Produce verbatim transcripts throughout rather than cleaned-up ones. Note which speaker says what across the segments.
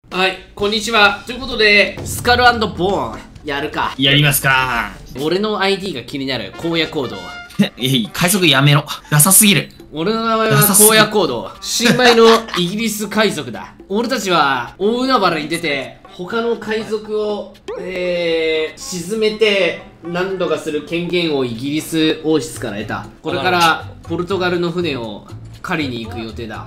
Speaker 1: はい、こんにちは。ということで、スカル&ボーン、やるか。
Speaker 2: やりますか。
Speaker 1: 俺の アイディー が気になる、荒野行動。
Speaker 2: いや、海賊やめろ。ダサすぎる。
Speaker 1: 俺の名前は荒野行動。新米のイギリス海賊だ。俺たちは、大海原に出て、他の海賊を、えー、沈めて、何度かする権限をイギリス王室から得た。これから、ポルトガルの船を狩りに行く予定だ。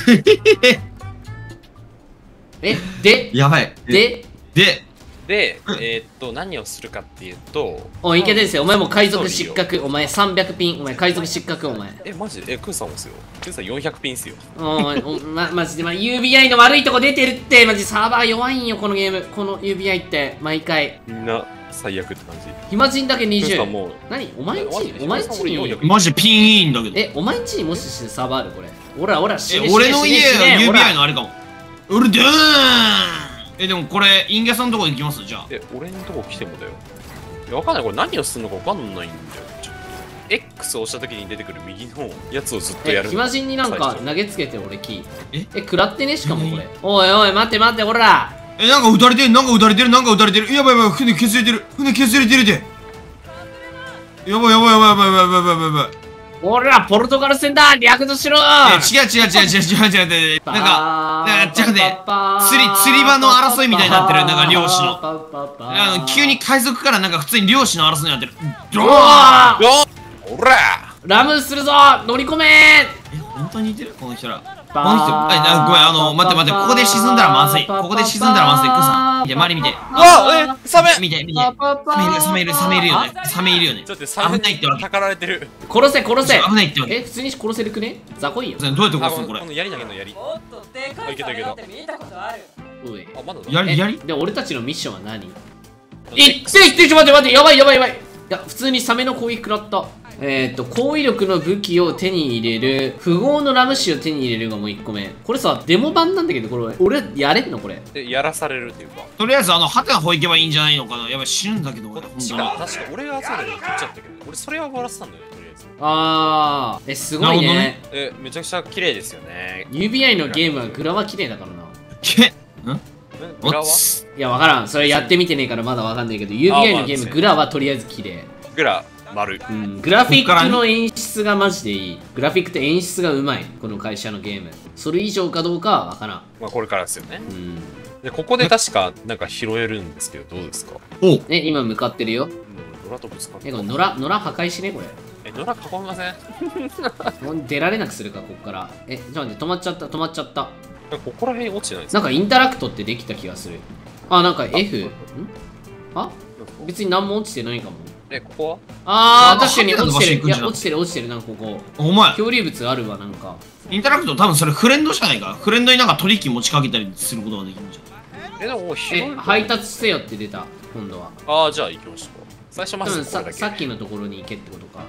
Speaker 1: え、で
Speaker 2: やばい。
Speaker 1: で
Speaker 2: で
Speaker 3: で、えー、っと、何をするかっていうと、
Speaker 1: おい、いけてんすよ。お前も海賊失格。お前さんびゃくピン。お前海賊失格、お前。
Speaker 3: え、マジでえ、クーさんもっすよ。クーさんよんひゃくピンっすよ。
Speaker 1: おい、おま、マジで、ま、ユービーアイ の悪いとこ出てるって。マジサーバー弱いんよ、このゲーム。この ユービーアイ って、毎回。
Speaker 3: みんな最悪って感じ。
Speaker 1: 暇人だけにじゅう。
Speaker 3: クーさんもう
Speaker 1: 何お前んちお前んちに。
Speaker 2: マジでピンいいんだけど。
Speaker 1: え、お前んちにもしかしてサーバーあるこれ。おら、おら、死ね
Speaker 2: え、俺の
Speaker 1: 死ね
Speaker 2: 家は
Speaker 1: 死ね
Speaker 2: ユービーアイ
Speaker 1: ほ
Speaker 2: のあれかも。俺でーん。え、でもこれ、インギャさんのとこ行きますじゃあ。
Speaker 3: え、俺のとこ来てもだよ。いや、わかんない。これ何をするのかわかんないんだよ。ちょっと。X を押した時に出てくる右のやつをずっとや
Speaker 1: え、
Speaker 3: る。
Speaker 1: 暇人になんか投げつけて俺キー。
Speaker 2: え
Speaker 1: え、食らってねしかもこれ。おいおい、待って待って、おら。
Speaker 2: え、なんか撃たれてる、なんか撃たれてる、なんか撃たれてる。やばいやばい、船削れてる。船削れてるで。やばいやばいやばいやばいやばいやばいやばいやばい。
Speaker 1: おら、ポルトガル戦だ略奪しろ。
Speaker 2: え、違う違う違う違う違う違う違う。なんか、なんか、ちゃうね。釣り、釣り場の争いみたいになってる。なんか漁師の。あの、急に海賊からなんか普通に漁師の争いになってる。ドーン。
Speaker 3: よおら
Speaker 1: ラムするぞ乗り込め
Speaker 2: え、本当に似てるこの人ら。この人、え、なごめん、あの、待って待って、ここで沈んだらまずい。ここで沈んだらまずい。クーさん。見て、周り見て。
Speaker 3: あえ、サメ
Speaker 2: 見て、見て。サメいる、サメいる、サメいるよね。サメいるよね。
Speaker 3: ちょっとサメ
Speaker 2: 危ないってわけ。
Speaker 3: たかられてる。
Speaker 1: 殺せ殺せ
Speaker 2: 危ないってわけ。
Speaker 1: え、普通に殺せるくね雑魚いよ。
Speaker 2: どうやって
Speaker 3: あ、
Speaker 2: 殺すのこれ
Speaker 3: この。槍投げの槍。
Speaker 4: おっとでかいサメだって見たことある。
Speaker 1: おい
Speaker 3: あ、まだだ。
Speaker 2: やり、やり
Speaker 1: で、俺たちのミッションは何いっていって、ちょっと待って待って、やばいやばいやばい。いや、普通にサメの攻撃食らった。えーっと、攻撃力の武器を手に入れる、富豪のラム酒を手に入れるがもういっこめ。これさ、デモ版なんだけど、これ、俺、やれんのこれ。
Speaker 3: でやらされるっていうか。
Speaker 2: とりあえず、あの、ハテナほいけばいいんじゃないのかな。やばい、死ぬんだけど、俺。
Speaker 3: こっち
Speaker 2: 本当に。
Speaker 3: か。確か俺がそうだよ。食っちゃったけど。俺それは終わらせたんだよ、とりあえず。
Speaker 1: あー、え、すごいね。
Speaker 2: なるほどね
Speaker 3: え、めちゃくちゃ綺麗ですよね。
Speaker 1: ユービーアイ のゲームはグラは綺麗だからな。
Speaker 2: け、ん
Speaker 3: え
Speaker 2: お
Speaker 3: グラは
Speaker 2: つ。
Speaker 1: いや、わからん。それやってみてねえからまだわかんないけど、ユービーアイ のゲーム、
Speaker 3: あまあ
Speaker 1: グラはとりあえず綺麗。
Speaker 3: グラ、丸。
Speaker 1: うん、グラフィックの演出がマジでいい。グラフィックと演出がうまい。この会社のゲーム。それ以上かどうかはわからん。
Speaker 3: まあこれからですよね。
Speaker 1: うん。
Speaker 3: で、ここで確かなんか拾えるんですけど、どうですか？
Speaker 2: お
Speaker 1: ね、今向かってるよ。
Speaker 3: うん、ドラとぶつかって
Speaker 1: え、これ野良、野良破壊しねこれ。
Speaker 3: え、ドラ囲みません？
Speaker 1: もう出られなくするか、こっから。え、ちょっと待って、止まっちゃった、止まっちゃった。
Speaker 3: えここら辺落ちてないですか？
Speaker 1: なんかインタラクトってできた気がする。あ、なんか F。んあ別に何も落ちてないかも。
Speaker 3: え、ここは？
Speaker 1: あー、
Speaker 2: あ
Speaker 1: 確かに落ちてる。いや、
Speaker 2: ハテナの場所行くんじゃん
Speaker 1: 落ちてる、落ちてる、なんかここ。
Speaker 2: お前、
Speaker 1: 漂流物あるわ、なんか。
Speaker 2: インタラクト多分それフレンドじゃないか。フレンドになんか取引持ちかけたりすることができるんじゃん。
Speaker 3: え、でももう拾
Speaker 1: え、
Speaker 3: える
Speaker 1: 配達せよって出た、今度は。
Speaker 3: ああ、じゃあ行きましょう。最初ま
Speaker 1: 多分さ
Speaker 3: ずこれだけ。
Speaker 1: さっきのところに行けってことか。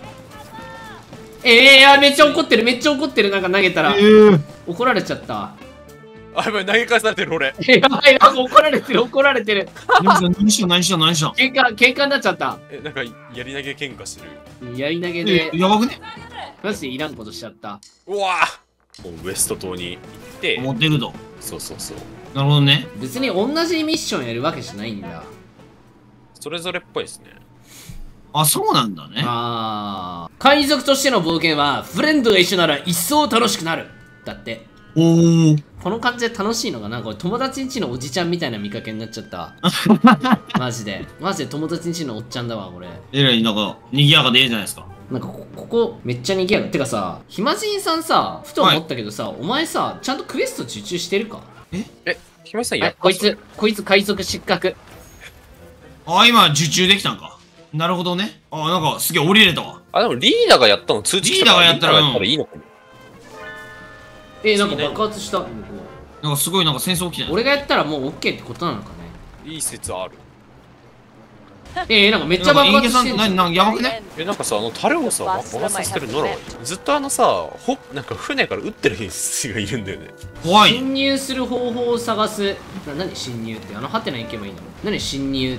Speaker 1: ええー、めっちゃ怒ってる、めっちゃ怒ってる、なんか投げたら。
Speaker 2: えー、
Speaker 1: 怒られちゃった。
Speaker 3: あ、やばい、投げ返されてる俺。
Speaker 1: え、やばい、なんか怒られてる、怒られてる。
Speaker 2: 何した何した何した
Speaker 1: 喧嘩、喧嘩になっちゃった。
Speaker 3: え、なんかやり投げ喧嘩してる。
Speaker 1: やり投げ
Speaker 2: え
Speaker 1: で、
Speaker 2: やばくね
Speaker 1: マジでいらんことしちゃった。
Speaker 3: うわぁウエスト島に行って、
Speaker 2: 持ってると。
Speaker 3: そうそうそう。
Speaker 2: なるほどね。
Speaker 1: 別に同じミッションやるわけじゃないんだ。
Speaker 3: それぞれっぽいですね。
Speaker 2: あ、そうなんだね。
Speaker 1: あー。海賊としての冒険は、フレンドが一緒なら一層楽しくなる。だって。
Speaker 2: おー。
Speaker 1: この感じで楽しいのかなこれ友達ん家のおじちゃんみたいな見かけになっちゃった。マジで。マジで友達ん家のおっちゃんだわ、これ。
Speaker 2: えらい、なんか、賑やかでいいじゃないですか。
Speaker 1: なんかこ、ここめっちゃ賑やか。てかさ、暇人さんさ、ふと思ったけどさ、お前さ、ちゃんとクエスト受注してるか
Speaker 3: え、ひまりさん
Speaker 1: はい、
Speaker 3: やった
Speaker 1: こいつ、こいつ海賊失格。
Speaker 2: あ、今、受注できたんか。なるほどね。あ、なんか、すげえ降りれたわ。
Speaker 3: あ、でもリーダーがやったの通知来たから
Speaker 2: リーダーがやったら
Speaker 3: リーダーがやったらいいのかも。
Speaker 1: え、なんか爆発した。向こう
Speaker 2: なんかすごいなんか戦争起きてる。
Speaker 1: 俺がやったらもう OK ってことなのかね。
Speaker 3: いい説ある。
Speaker 1: えー、なんかめっちゃ
Speaker 2: なんか、
Speaker 1: 爆
Speaker 2: インゲさん、な、
Speaker 1: 発してんじゃん。
Speaker 2: なんかやばくね
Speaker 3: え、なんかさ、あの、タレをさ、爆発させてるノラはずっとあのさ、ほ、なんか船から撃ってる人がいるんだよね。
Speaker 2: 怖い。
Speaker 1: 侵入する方法を探す。な、何侵入って。あのハテナ行けばいいの何侵入って。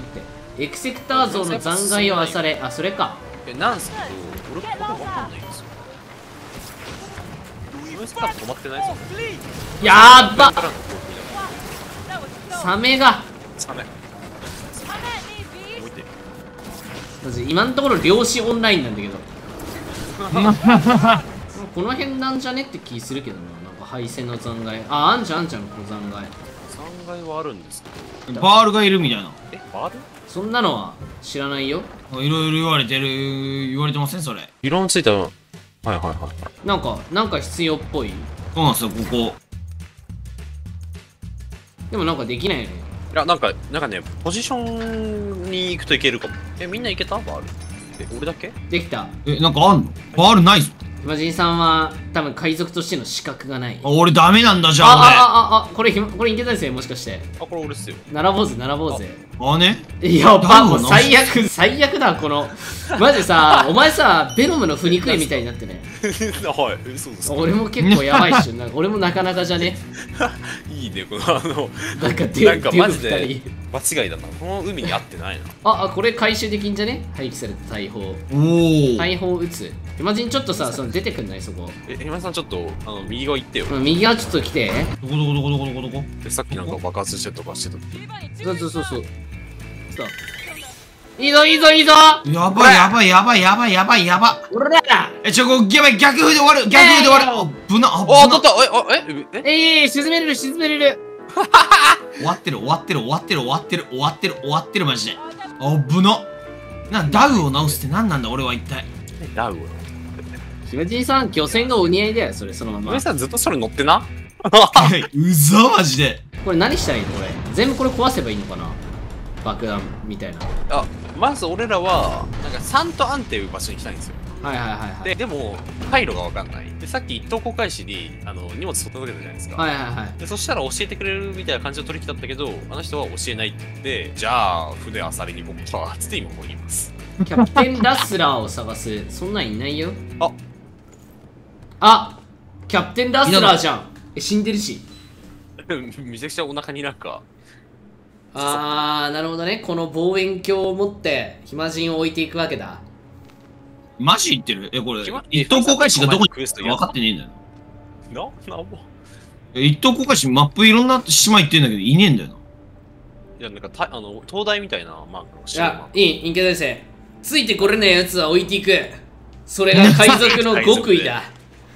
Speaker 1: エクセクター像の残骸を漁れ。あ、それか。
Speaker 3: え、なんすけど、俺これわかんないんですよ。ユーエスカー止まってないですよ。
Speaker 1: やーっばサメが
Speaker 3: サメ。置いて。
Speaker 1: まず今のところ漁師オンラインなんだけどこの辺なんじゃねって気するけどな。なんか配線の残骸、あ、あんちゃんあんちゃん、この残骸
Speaker 3: 残骸はあるんですけど。
Speaker 2: バールがいるみたいな。
Speaker 3: え、バール？
Speaker 1: そんなのは知らないよ。
Speaker 2: いろいろ言われてる、言われてませんそれ。
Speaker 3: 色のついた。はいはいはい。
Speaker 1: なんかなんか必要っぽい。
Speaker 2: そうなんですよ、ここ。
Speaker 1: でもなんかできないよね。
Speaker 3: いや、なんか、なんかね、ポジションに行くといけるかも。え、みんないけた？バール。え、俺だけ？
Speaker 1: できた。
Speaker 2: え、なんかあんの？バールないぞ。
Speaker 1: 暇人さんは多分海賊としての資格がない。
Speaker 2: あ、俺ダメなんだじゃ
Speaker 1: ああ
Speaker 2: あ
Speaker 1: あああ、これひまこれいけたですよ、もしかして。
Speaker 3: あ、これ俺っすよ。
Speaker 1: 並ぼうぜ並ぼうぜ。
Speaker 2: 俺。あね。
Speaker 1: やば、もう
Speaker 2: ダウン
Speaker 1: 最悪最悪だこのマジさ、お前さベノムの醜いみたいになってね。
Speaker 3: はい、そうです。
Speaker 1: 俺も結構やばいっしょ。なんか俺もなかなかじゃね。
Speaker 3: いいね、このあの、
Speaker 1: なんかデ
Speaker 3: なんか
Speaker 1: ブ
Speaker 3: マジで
Speaker 1: 二人。
Speaker 3: 間違いだな。この海に合ってないな。
Speaker 1: ああ、これ回収できんじゃね。廃棄された大砲。
Speaker 2: おお。
Speaker 1: 大砲撃つ。暇人ちょっとさ、その出てくんないそこ。
Speaker 3: え、今井さんちょっと、あの、右側行ってよ。
Speaker 1: うん、右側ちょっと来て。
Speaker 2: どこどこどこどこどこどこ。
Speaker 3: で、さっきなんか爆発してとかしてた時。
Speaker 1: そうそうそうそう。そういいぞいいぞいいぞ。
Speaker 2: やばいやばいやばいやばいやばいやば。
Speaker 1: 俺らだ。
Speaker 2: え、ちょ、こう、やばい、逆風で終わる、逆風で終わる。あ、ぶな、あ、ぶ
Speaker 3: あ、
Speaker 2: な。
Speaker 3: 当たったえ、え、え、え、
Speaker 1: えい、沈めれる沈めれる。
Speaker 2: 終わってる終わってる終わってる終わってる終わってる終わってるマジで。あぶな。な、ダウを直すって何なんだ俺は一体。
Speaker 3: ダウ
Speaker 1: 暇人さん、漁船がお似合いだよ、それ、そのまま。
Speaker 3: 今井さんずっとそれ乗ってな。
Speaker 2: うざマジで。
Speaker 1: これ何したらいいのこれ。全部これ壊せばいいのかな。爆弾みたいな。
Speaker 3: あ、まず俺らは、なんかサンとアンっていう場所に来たいんですよ。
Speaker 1: はいはいはいはい。
Speaker 3: で、でも、回路がわかんない。で、さっき一等航海士に、あの、荷物届けたじゃないですか。
Speaker 1: はいはいはい。
Speaker 3: で、そしたら教えてくれるみたいな感じの取引だったけど、あの人は教えないって言って、じゃあ、船あさりに行こうか、つって今ここにいます。
Speaker 1: キャプテンラスラーを探す。そんなんいないよ。
Speaker 3: あ、
Speaker 1: あ、キャプテンラスラーじゃん。え、死んでるし。
Speaker 3: めちゃくちゃお腹になんか、
Speaker 1: あー、なるほどね。この望遠鏡を持って暇人を置いていくわけだ。
Speaker 2: マジ言ってるえ、これ、
Speaker 3: 決まっ
Speaker 2: 一等航海士がどこに
Speaker 3: クエスト
Speaker 2: いるか分かってねえんだよ。
Speaker 3: な、なんも。
Speaker 2: え一等航海士マップいろんな島行ってんだけど、いねえんだよな。
Speaker 3: いや、なんかた、あの、東大みたいなマークの
Speaker 1: いや、いい、陰キャ先生。ついてこれないやつは置いていく。それが海賊の極意だ。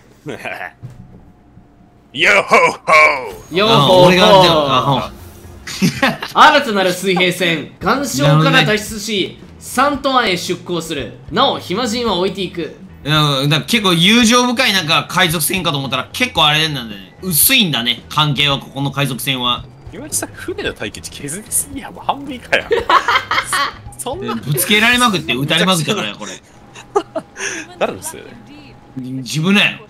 Speaker 3: ヨーホーホー
Speaker 1: よー
Speaker 2: あ
Speaker 1: ほー
Speaker 2: 俺があれだよ
Speaker 1: ほー
Speaker 2: あ
Speaker 1: 新たなる水平線、岩礁から脱出し、サントアンへ出港する。なお、暇人は置いていく。
Speaker 2: うん、だから結構友情深いなんか海賊船かと思ったら結構あれなんだね。薄いんだね、関係はここの海賊船は。
Speaker 3: 今井さん、船の対決削りすぎやもう半分以下や。そんな、
Speaker 2: ぶつけられまくって撃たれまくったからよ、これ。
Speaker 3: 誰ですよね。
Speaker 2: 自分だよ。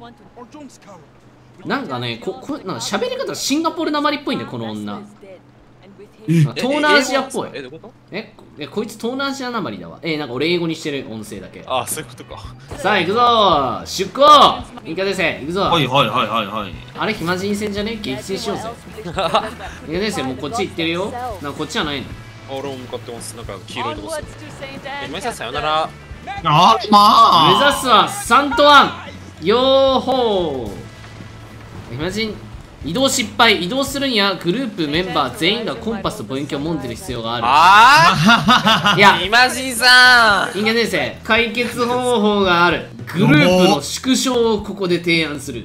Speaker 1: なんかね、こ、こ、なんか喋り方シンガポールなまりっぽいんだよ、この女。
Speaker 2: え
Speaker 1: 東南アジアっぽい。
Speaker 3: え、どういうこと？
Speaker 1: え、えこいつ東南アジアなまりだわ。え、なんか俺英語にしてる音声だけ。
Speaker 3: ああ、そういうことか。
Speaker 1: さあ、行くぞー出港インカ先生、行くぞ
Speaker 2: はいはいはいはいはい。
Speaker 1: あれ、暇人戦じゃね撃墜しようぜ。インカ先生、もうこっち行ってるよ。なんかこっちじゃないの。
Speaker 3: あ、俺も向かってます。なんか黄色いとこっすよ。え今井さん、さよなら。
Speaker 2: あーまあ
Speaker 1: 目指すはサントアンよーほー暇人移動失敗移動するにはグループメンバー全員がコンパスと望遠鏡を持ってる必要がある
Speaker 3: あ
Speaker 1: いや
Speaker 3: あ今人さん
Speaker 1: 人間先生解決方法があるグループの縮小をここで提案する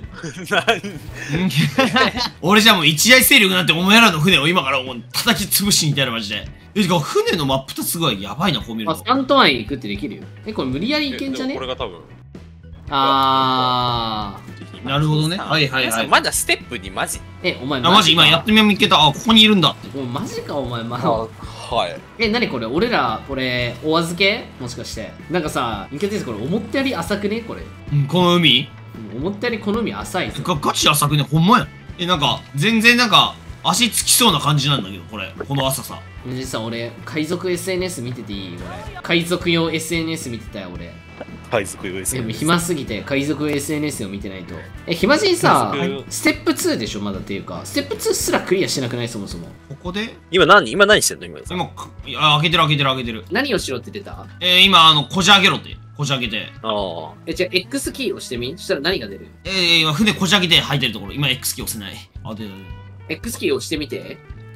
Speaker 2: 俺じゃもう一大勢力なんてお前らの船を今からもう叩き潰しに行ったらマジで。え、てか船のマップとすごいやばいな、こう見る
Speaker 1: あ
Speaker 2: と。
Speaker 1: サントアン行くってできるよえこれ無理やり行けんじゃね
Speaker 3: これが多分
Speaker 1: あー
Speaker 2: なるほどね。はいはいはい。
Speaker 3: まだステップにマジ
Speaker 1: えお前
Speaker 2: あ、マジ今やってみ見っけた。あ、ここにいるんだって。
Speaker 1: もうマジかお前ま
Speaker 3: あ
Speaker 1: あ
Speaker 3: はい
Speaker 1: え、なにこれ俺ら、これ、お預けもしかして。なんかさ、インケティスこれ思ったより浅くねこれ。
Speaker 2: うんこの海
Speaker 1: うん思ったよりこの海浅いぞ。
Speaker 2: がガチ浅くね、ほんまや。え、なんか、全然なんか、足つきそうな感じなんだけど、これ。この朝さ。
Speaker 1: 実は俺、海賊 エスエヌエス 見てていい俺。海賊用 エスエヌエス 見てたよ俺。
Speaker 3: 海賊用です
Speaker 1: でも暇すぎて海賊 エスエヌエス を見てないと。え、暇人さ
Speaker 3: 海賊、
Speaker 1: ステップツーでしょまだっていうか。ステップツーすらクリアしてなくないそもそも。
Speaker 2: ここで
Speaker 3: 今何今何してんの今井さん
Speaker 2: 今、かいや開けてる開けてる開けてる。
Speaker 1: 何をしろって出た
Speaker 2: えー、今、あの、こじ開けろって。こじ開けて。
Speaker 3: ああ
Speaker 1: え、じゃあ X キー押してみそしたら何が出る
Speaker 2: えー、今、船こじ開けて入ってるところ。今、X キー押せない。あ、出る出る。
Speaker 1: ?X キー押してみて。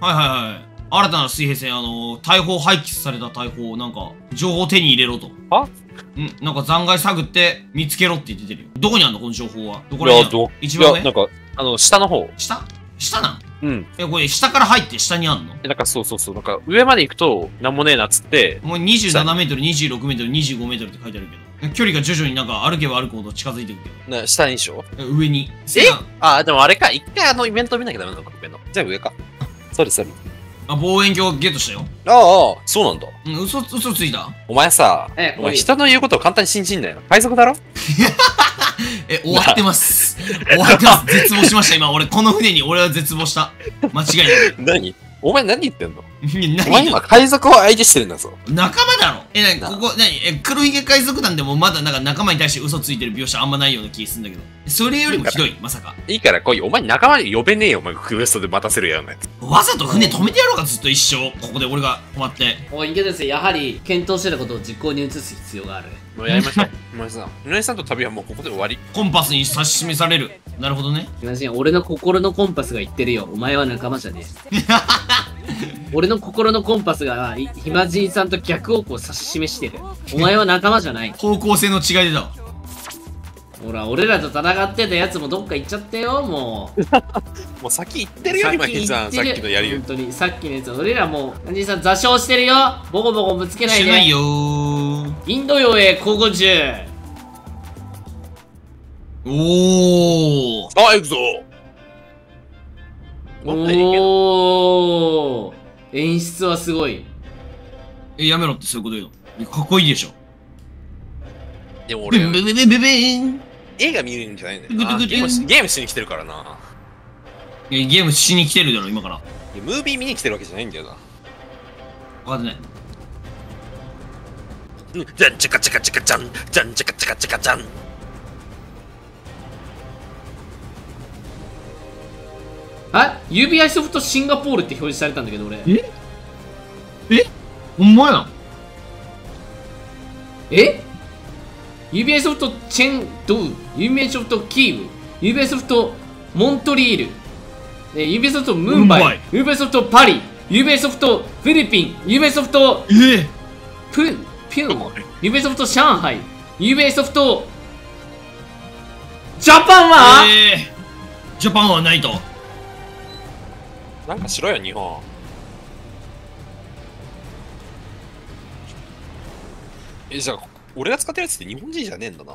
Speaker 2: はいはいはい。新たな水平線、あのー、大砲廃棄された大砲をなんか、情報を手に入れろと。
Speaker 3: は
Speaker 2: うん、なんか残骸探って見つけろって言っててるよ。どこにあんのこの情報は。どこら辺やん一番上
Speaker 3: いや、なんか、あの、下の方。
Speaker 2: 下下なん
Speaker 3: うん。
Speaker 2: え、これ下から入って下にあんの
Speaker 3: え、なんかそうそうそう。なんか上まで行くと、なんもねえなっつって。
Speaker 2: もうにじゅうななメートル、にじゅうろくメートル、にじゅうごメートルって書いてあるけど。距離が徐々になんか歩けば歩くほど近づいてくるけ
Speaker 3: な、下にしょ
Speaker 2: ど。上に。
Speaker 3: えあ、でもあれか。一回あのイベント見なきゃダメなのか、上の。じゃあ上か。それそれ。
Speaker 2: あ、望遠鏡ゲットしたよ。
Speaker 3: ああ、そうなんだ。
Speaker 2: うん、嘘、嘘ついた
Speaker 3: お前さ、
Speaker 1: え
Speaker 3: お前人の言うことを簡単に信じんなよ。海賊だろ
Speaker 2: え、終わってます。終わってます。絶望しました、今。俺、この船に俺は絶望した。間違いない。
Speaker 3: 何お前何言ってんの
Speaker 2: 何
Speaker 3: お前今海賊を相手してるんだぞ。
Speaker 2: 仲間だろえ、なに、ここ、なに、え、黒ひげ海賊団でもまだなんか仲間に対して嘘ついてる描写あんまないような気するんだけど。それよりもひどい、まさか。
Speaker 3: いいから来い。お前仲間に呼べねえよ、お前クエストで待たせるやんなやつ。
Speaker 2: わざと船止めてやろうか、ずっと一生。ここで俺が止まって。
Speaker 1: おい、池田先生、やはり検討してたことを実行に移す必要がある。
Speaker 3: もうやりましょう。お前さん、井上さんと旅はもうここで終わり。
Speaker 2: コンパスに指し示される。なるほどね。
Speaker 1: 同じ俺の心のコンパスが言ってるよ。お前は仲間じゃねえ。俺の心のコンパスがいヒマジンさんと逆方向を指し示してる。お前は仲間じゃない。
Speaker 2: 方向性の違いでだわ。
Speaker 1: ほら、俺らと戦ってたやつもどっか行っちゃったよ、もう。
Speaker 3: もう先行ってるよ、今ヒさん。さっきのやりよ。
Speaker 1: 本当に、さっきのやつ。俺らもう、ヒマジンさん座礁してるよ。ボコボコぶつけないで。
Speaker 2: してないよー。
Speaker 1: インド洋へ航行中。
Speaker 2: おー。
Speaker 3: あ、行くぞ。
Speaker 1: おー。演出はすごい。
Speaker 2: え、やめろってそういうこと言うの。かっこいいでしょ。
Speaker 3: でも俺、
Speaker 2: ブブブブブブーン。
Speaker 3: 映画見るんじゃないんだよな。
Speaker 2: ググググ
Speaker 3: ゲームしゲームしに来てるからな。
Speaker 2: え、ゲームしに来てるだろ、今から。
Speaker 3: いやムービー見に来てるわけじゃないんだよな。
Speaker 2: 分かってない。
Speaker 3: うんじゃんちゃかちゃかちゃかちゃん、じゃんちゃかちゃかちゃかちゃん。
Speaker 1: あ ユービーアイ ソフトシンガポールって表示されたんだけど俺。
Speaker 2: ええほんまやん。
Speaker 1: え ユービーアイ ソフトチェンドウ、ユービーアイ ソフトキーウ、ユービーアイ ソフトモントリール、え ユービーアイ ソフトムンバイ、
Speaker 2: ムンバイ
Speaker 1: ユービーアイ ソフトパリ、ユービーアイ ソフトフィリピン、ユービーアイ ソフト
Speaker 2: え
Speaker 1: プン、ピュン、ユービーアイ ソフト上海、ユービーアイ ソフトジャパンは、
Speaker 2: えー、ジャパンはないと。
Speaker 3: なんかしろよ、日本。え、じゃあ、俺が使ってるやつって日本人じゃねえんだな。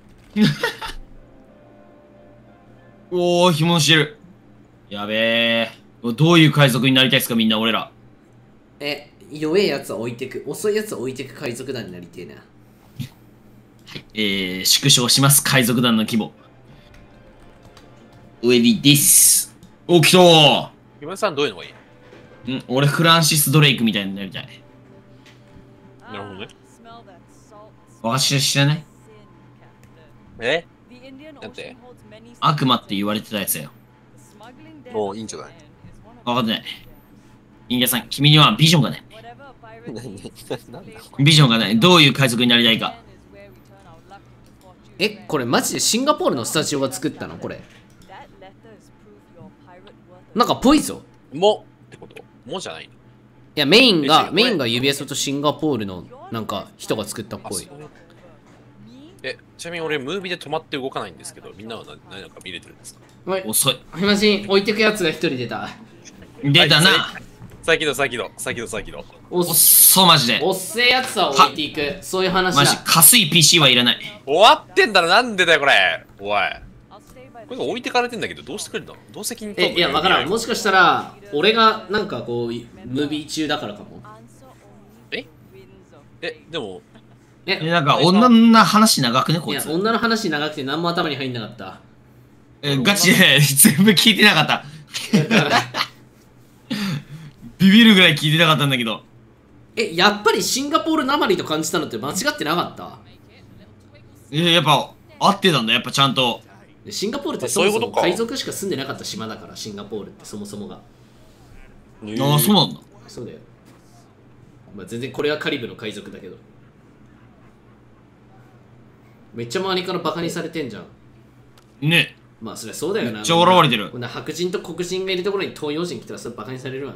Speaker 2: おー、紐してる。やべえ。どういう海賊になりたいですか、みんな、俺ら。
Speaker 1: え、弱いやつは置いてく、遅いやつは置いてく海賊団になりてえな。
Speaker 2: えー、縮小します、海賊団の規模。ウェディです。お、来たー。
Speaker 3: 今井さんどういうのがいい？
Speaker 2: ん、俺フランシス・ドレイクみたいになりたい。
Speaker 3: なるほどね。
Speaker 2: 私知らない？
Speaker 3: えなんて
Speaker 2: 悪魔って言われてたやつだよ。
Speaker 3: もういいんじゃない？
Speaker 2: 分かってない。インディアさん、君にはビジョンがない。
Speaker 3: なんだ
Speaker 2: ビジョンがない。どういう海賊になりたいか。
Speaker 1: え、これマジでシンガポールのスタジオが作ったのこれ。なんかぽいぞ。
Speaker 3: もってこともじゃないの？
Speaker 1: いや、メイン
Speaker 3: え
Speaker 1: が、
Speaker 3: 違う
Speaker 1: メインが指輪とシンガポールのなんか人が作ったっぽい。
Speaker 3: え、ちなみに俺ムービーで止まって動かないんですけど、みんなは何何なんか見れてるんですか？
Speaker 2: 遅い。
Speaker 1: ひまじん、置いてくやつが一人出た。
Speaker 2: 出たな。
Speaker 3: さっきのさっきのさっきのさっきの。
Speaker 1: おっ
Speaker 2: おっそ、マジで。
Speaker 1: おっせえやつは置いていく。そういう話
Speaker 2: マジ、
Speaker 1: だ。
Speaker 2: かすい ピーシー はいらない。
Speaker 3: 終わってんだろ、なんでだよこれ。おい。これ置いてかれてんだけど、どうしてくれるの？どう責任取
Speaker 1: え、
Speaker 3: るの？
Speaker 1: いや、わからん。もしかしたら、俺がなんかこう、ムービー中だからかも。
Speaker 3: ええ、でも、
Speaker 2: え、
Speaker 1: え、
Speaker 2: なんか女の話長くね、こ
Speaker 1: いや、
Speaker 2: いつ。
Speaker 1: 女の話長くて何も頭に入んなかった。
Speaker 2: え、ガチで全部聞いてなかった。ビビるぐらい聞いてなかったんだけど。
Speaker 1: え、やっぱりシンガポールなまりと感じたのって間違ってなかった
Speaker 2: え、やっぱ合ってたんだ、やっぱちゃんと。
Speaker 1: シンガポールってそもそも
Speaker 3: そういうことか
Speaker 1: 海賊しか住んでなかった島だから、シンガポールってそもそもが。
Speaker 2: ああ、そうなんだ。
Speaker 1: そうだよ。まあ、全然これはカリブの海賊だけど。めっちゃ周りからバカにされてんじゃん。
Speaker 2: ね。
Speaker 1: まあそりゃそうだよな。
Speaker 2: めっちゃ笑われてる。
Speaker 1: こんな白人と黒人がいるところに東洋人来たらそれバカにされるわな。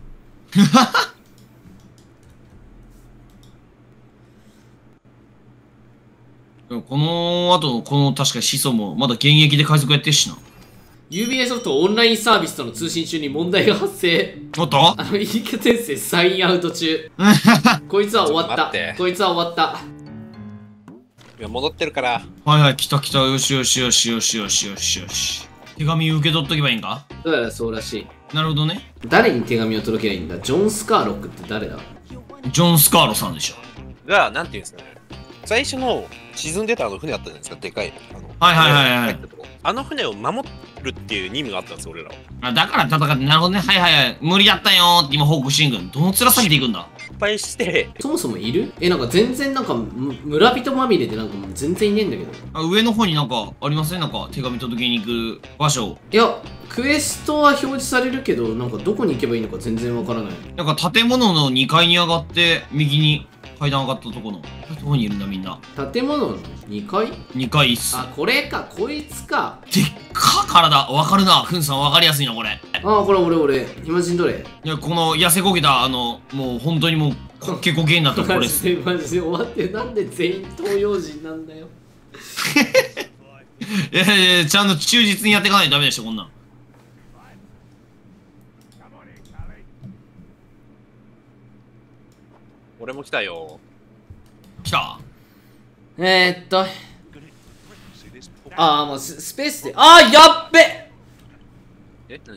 Speaker 2: この後のこの確か始祖もまだ現役で海賊やってるしな。
Speaker 1: ユービーアイ ソフトオンラインサービスとの通信中に問題が発生。
Speaker 2: おっと
Speaker 1: あの、イーカ転生サインアウト中。こいつは終わった。こいつは終わった。
Speaker 3: いや、戻ってるから。
Speaker 2: はいはい、来た来た。よしよしよしよしよしよしよし。手紙受け取っとけばいいんか？
Speaker 1: だからそうらしい。
Speaker 2: なるほどね。
Speaker 1: 誰に手紙を届けばいいんだ？ジョン・スカーロックって誰だ？
Speaker 2: ジョン・スカーロさんでしょ。
Speaker 3: が、なんていうんですかね。最初の沈んでたあの船あったじゃないですか、でかい。あの
Speaker 2: はいはいはいはい。
Speaker 3: あの船を守るっていう任務があったんですよ、俺らは。
Speaker 2: あ、だから戦って、なるほどね。はいはいはい。無理だったよーって今報告していくん。どの面下げていくんだ？
Speaker 3: 失敗して。
Speaker 1: そもそもいる？え、なんか全然なんかむ村人まみれでなんかもう全然いねえんだけど。
Speaker 2: あ、上の方になんかありません？なんか手紙届けに行く場所。
Speaker 1: いや、クエストは表示されるけど、なんかどこに行けばいいのか全然わからない。
Speaker 2: なんか建物のにかいに上がって右に階段上がったところのどこにいるんだみんな。
Speaker 1: 建物のにかい？
Speaker 2: に 階っす。
Speaker 1: あ、これか、こいつか。
Speaker 2: でっか体わかるな。ふんさんわかりやすいなこれ。
Speaker 1: あ、これ俺俺暇人どれ？
Speaker 2: いや、この痩せこけたあのもう本当にもうこっけこけになったこれ
Speaker 1: マ
Speaker 2: です
Speaker 1: ジでマジで終わってる。なんで全員東洋人なんだよ。
Speaker 2: いやいやいや、ちゃんと忠実にやっていかないとダメでしょこんなん。
Speaker 3: 俺も来たよ。
Speaker 2: 来た。
Speaker 1: えー、っとああ、もうススペースで、あー、やっべ。
Speaker 3: え、何？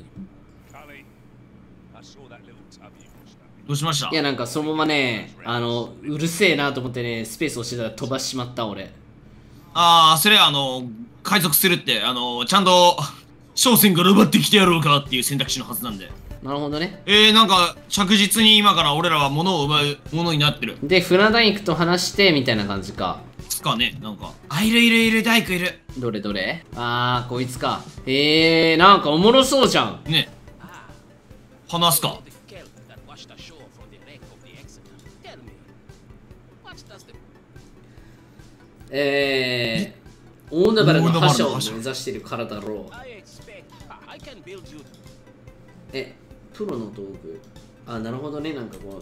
Speaker 2: どうしました？
Speaker 1: いや、なんかそのままね、あのうるせえなと思ってね、スペース押してたら飛ばしちまった俺。
Speaker 2: ああ、それあの海賊するってあのちゃんと商船から奪ってきてやろうかっていう選択肢のはずなんで。
Speaker 1: なるほどね。
Speaker 2: えー、なんか着実に今から俺らは物を奪うものになってる。
Speaker 1: で、船大工と話してみたいな感じか。
Speaker 2: つかね、なんか。あ、いるいるいる、大工いる。
Speaker 1: どれどれ？あー、こいつか。えー、なんかおもろそうじゃん。
Speaker 2: ね。話すか。
Speaker 1: えー、大海原の覇者を目指してるからだろう。え、プロの道具。あ、なるほどね、なんかこう。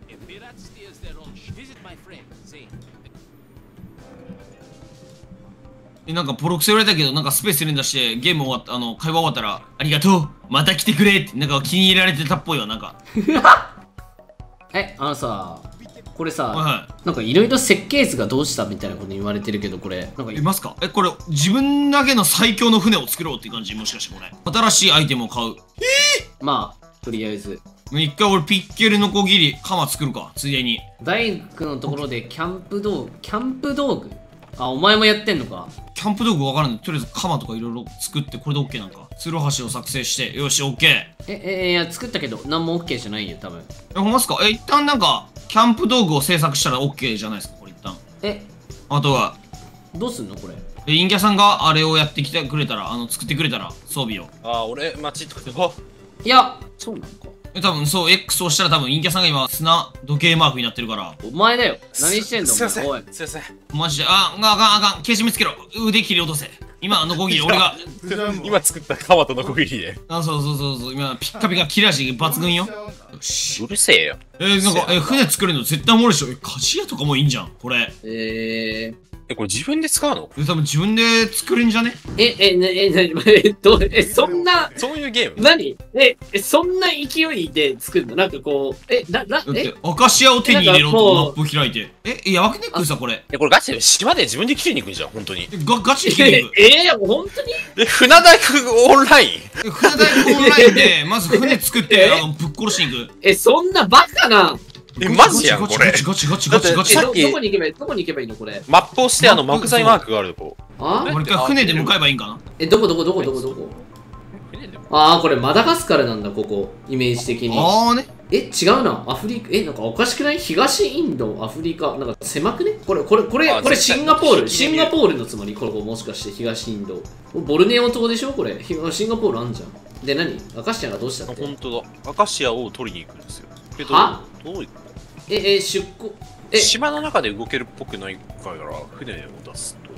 Speaker 2: え、なんかボロクソ言われたけど、なんかスペース連打してゲーム終わった、あの、会話終わったら、ありがとうまた来てくれって、なんか気に入られてたっぽいわ、なんか。
Speaker 1: え、あのさ、これさ、
Speaker 2: はいはい、
Speaker 1: なんかいろいろ設計図がどうしたみたいなこと言われてるけど、これ、なんか
Speaker 2: いますか？え、これ、自分だけの最強の船を作ろうって感じ？もしかしてこれ。新しいアイテムを買う。
Speaker 1: まあ、とりあえず。
Speaker 2: 一回俺ピッケルのこぎり、鎌作るか、ついでに。
Speaker 1: 大工のところでキャンプ道具、キャンプ道具あ、お前もやってんのか。
Speaker 2: キャンプ道具わからんの。とりあえず鎌とかいろいろ作って、これで OK なんか。ツルハシを作成して、よし、OK。え、
Speaker 1: え、いや、作ったけど、なんも OK じゃないよ、多分。
Speaker 2: え、ほんますか？え、一旦なんか、キャンプ道具を制作したら OK じゃないですか、これ一旦。
Speaker 1: え、
Speaker 2: あとは、
Speaker 1: どうすんのこれ。
Speaker 2: え、陰キャさんがあれをやってきてくれたら、あの、作ってくれたら、装備を。
Speaker 3: ああ、俺、街とか、
Speaker 1: いや、そうなのか。
Speaker 2: え、多分そう、X をしたら多分陰キャさんが今、砂時計マークになってるから。
Speaker 1: お前だよ。何してんのお
Speaker 3: すいません。
Speaker 1: 前。おい。
Speaker 3: すいません。
Speaker 2: マジで、あ、あかんあかんあかん、ケージ見つけろ。腕切り落とせ。今、あのこぎり、俺が。
Speaker 3: 今作ったカマとのこぎりで。
Speaker 2: あ、そうそうそうそう、今、ピッカピカ切れ味抜群よ。よし。
Speaker 3: うるせえよ。
Speaker 2: えー、なんか、え、船作れるの絶対おもろいでしょ。え、鍛冶屋とかもいいんじゃん、これ。
Speaker 1: えー。
Speaker 3: え、これ自分で使うの？
Speaker 2: え、多分自分で作るんじゃね？
Speaker 1: え、え、な、え、な、えっと、え、そんな、
Speaker 3: そういうゲーム？
Speaker 1: 何え、え、そんな勢いで作るの？なんかこう、え、な、な、
Speaker 2: だって
Speaker 1: え、、
Speaker 2: アカシアを手に入れろと
Speaker 1: なんかもう
Speaker 2: マップ開いて。え、え、やばくねっくさ、これ。
Speaker 3: え、これガチで島で自分で切りに行くんじゃん、本当に。
Speaker 2: え、が、ガチで切りに
Speaker 1: え
Speaker 2: 行く。、
Speaker 1: えー、本当に
Speaker 3: え、船大工オンライン？
Speaker 2: え、船大工オンラインで、まず船作って、
Speaker 1: え
Speaker 2: あの、ぶっ殺しに行く。
Speaker 1: え、そんなバカな。
Speaker 3: え、マジやん、
Speaker 2: ガチ
Speaker 3: これ。
Speaker 2: ガチガチガチガチガ
Speaker 1: え、
Speaker 2: チ。
Speaker 1: ど、
Speaker 3: さっき
Speaker 1: どこに行けばいい、どこに行けばいいのこれ。
Speaker 3: マップをして、あの、木材マークがあるとこ。
Speaker 1: あ
Speaker 2: 俺一回船で向かえばいいんかな？
Speaker 1: え、どこどこどこどこどこ
Speaker 3: 船でも
Speaker 1: ああ、これマダガスカルなんだ、ここ。イメージ的に。
Speaker 2: あーね。
Speaker 1: え、違うな。アフリカ、え、なんかおかしくない？東インド、アフリカ、なんか狭くね？これ、これ、これ、
Speaker 3: あ
Speaker 1: これシンガポール。
Speaker 3: 絶対
Speaker 1: シンガポールのつもりこれ、もしかして東インド。ボルネオ島でしょこれ。ひシンガポールあんじゃん。で、何アカシアがどうした
Speaker 3: あ、
Speaker 1: って
Speaker 3: 本当だ。アカシアを取りに行くんですよ。けど、
Speaker 1: は
Speaker 3: どういう
Speaker 1: え、え、出港。え、
Speaker 3: 島の中で動けるっぽくないから、船を出すと。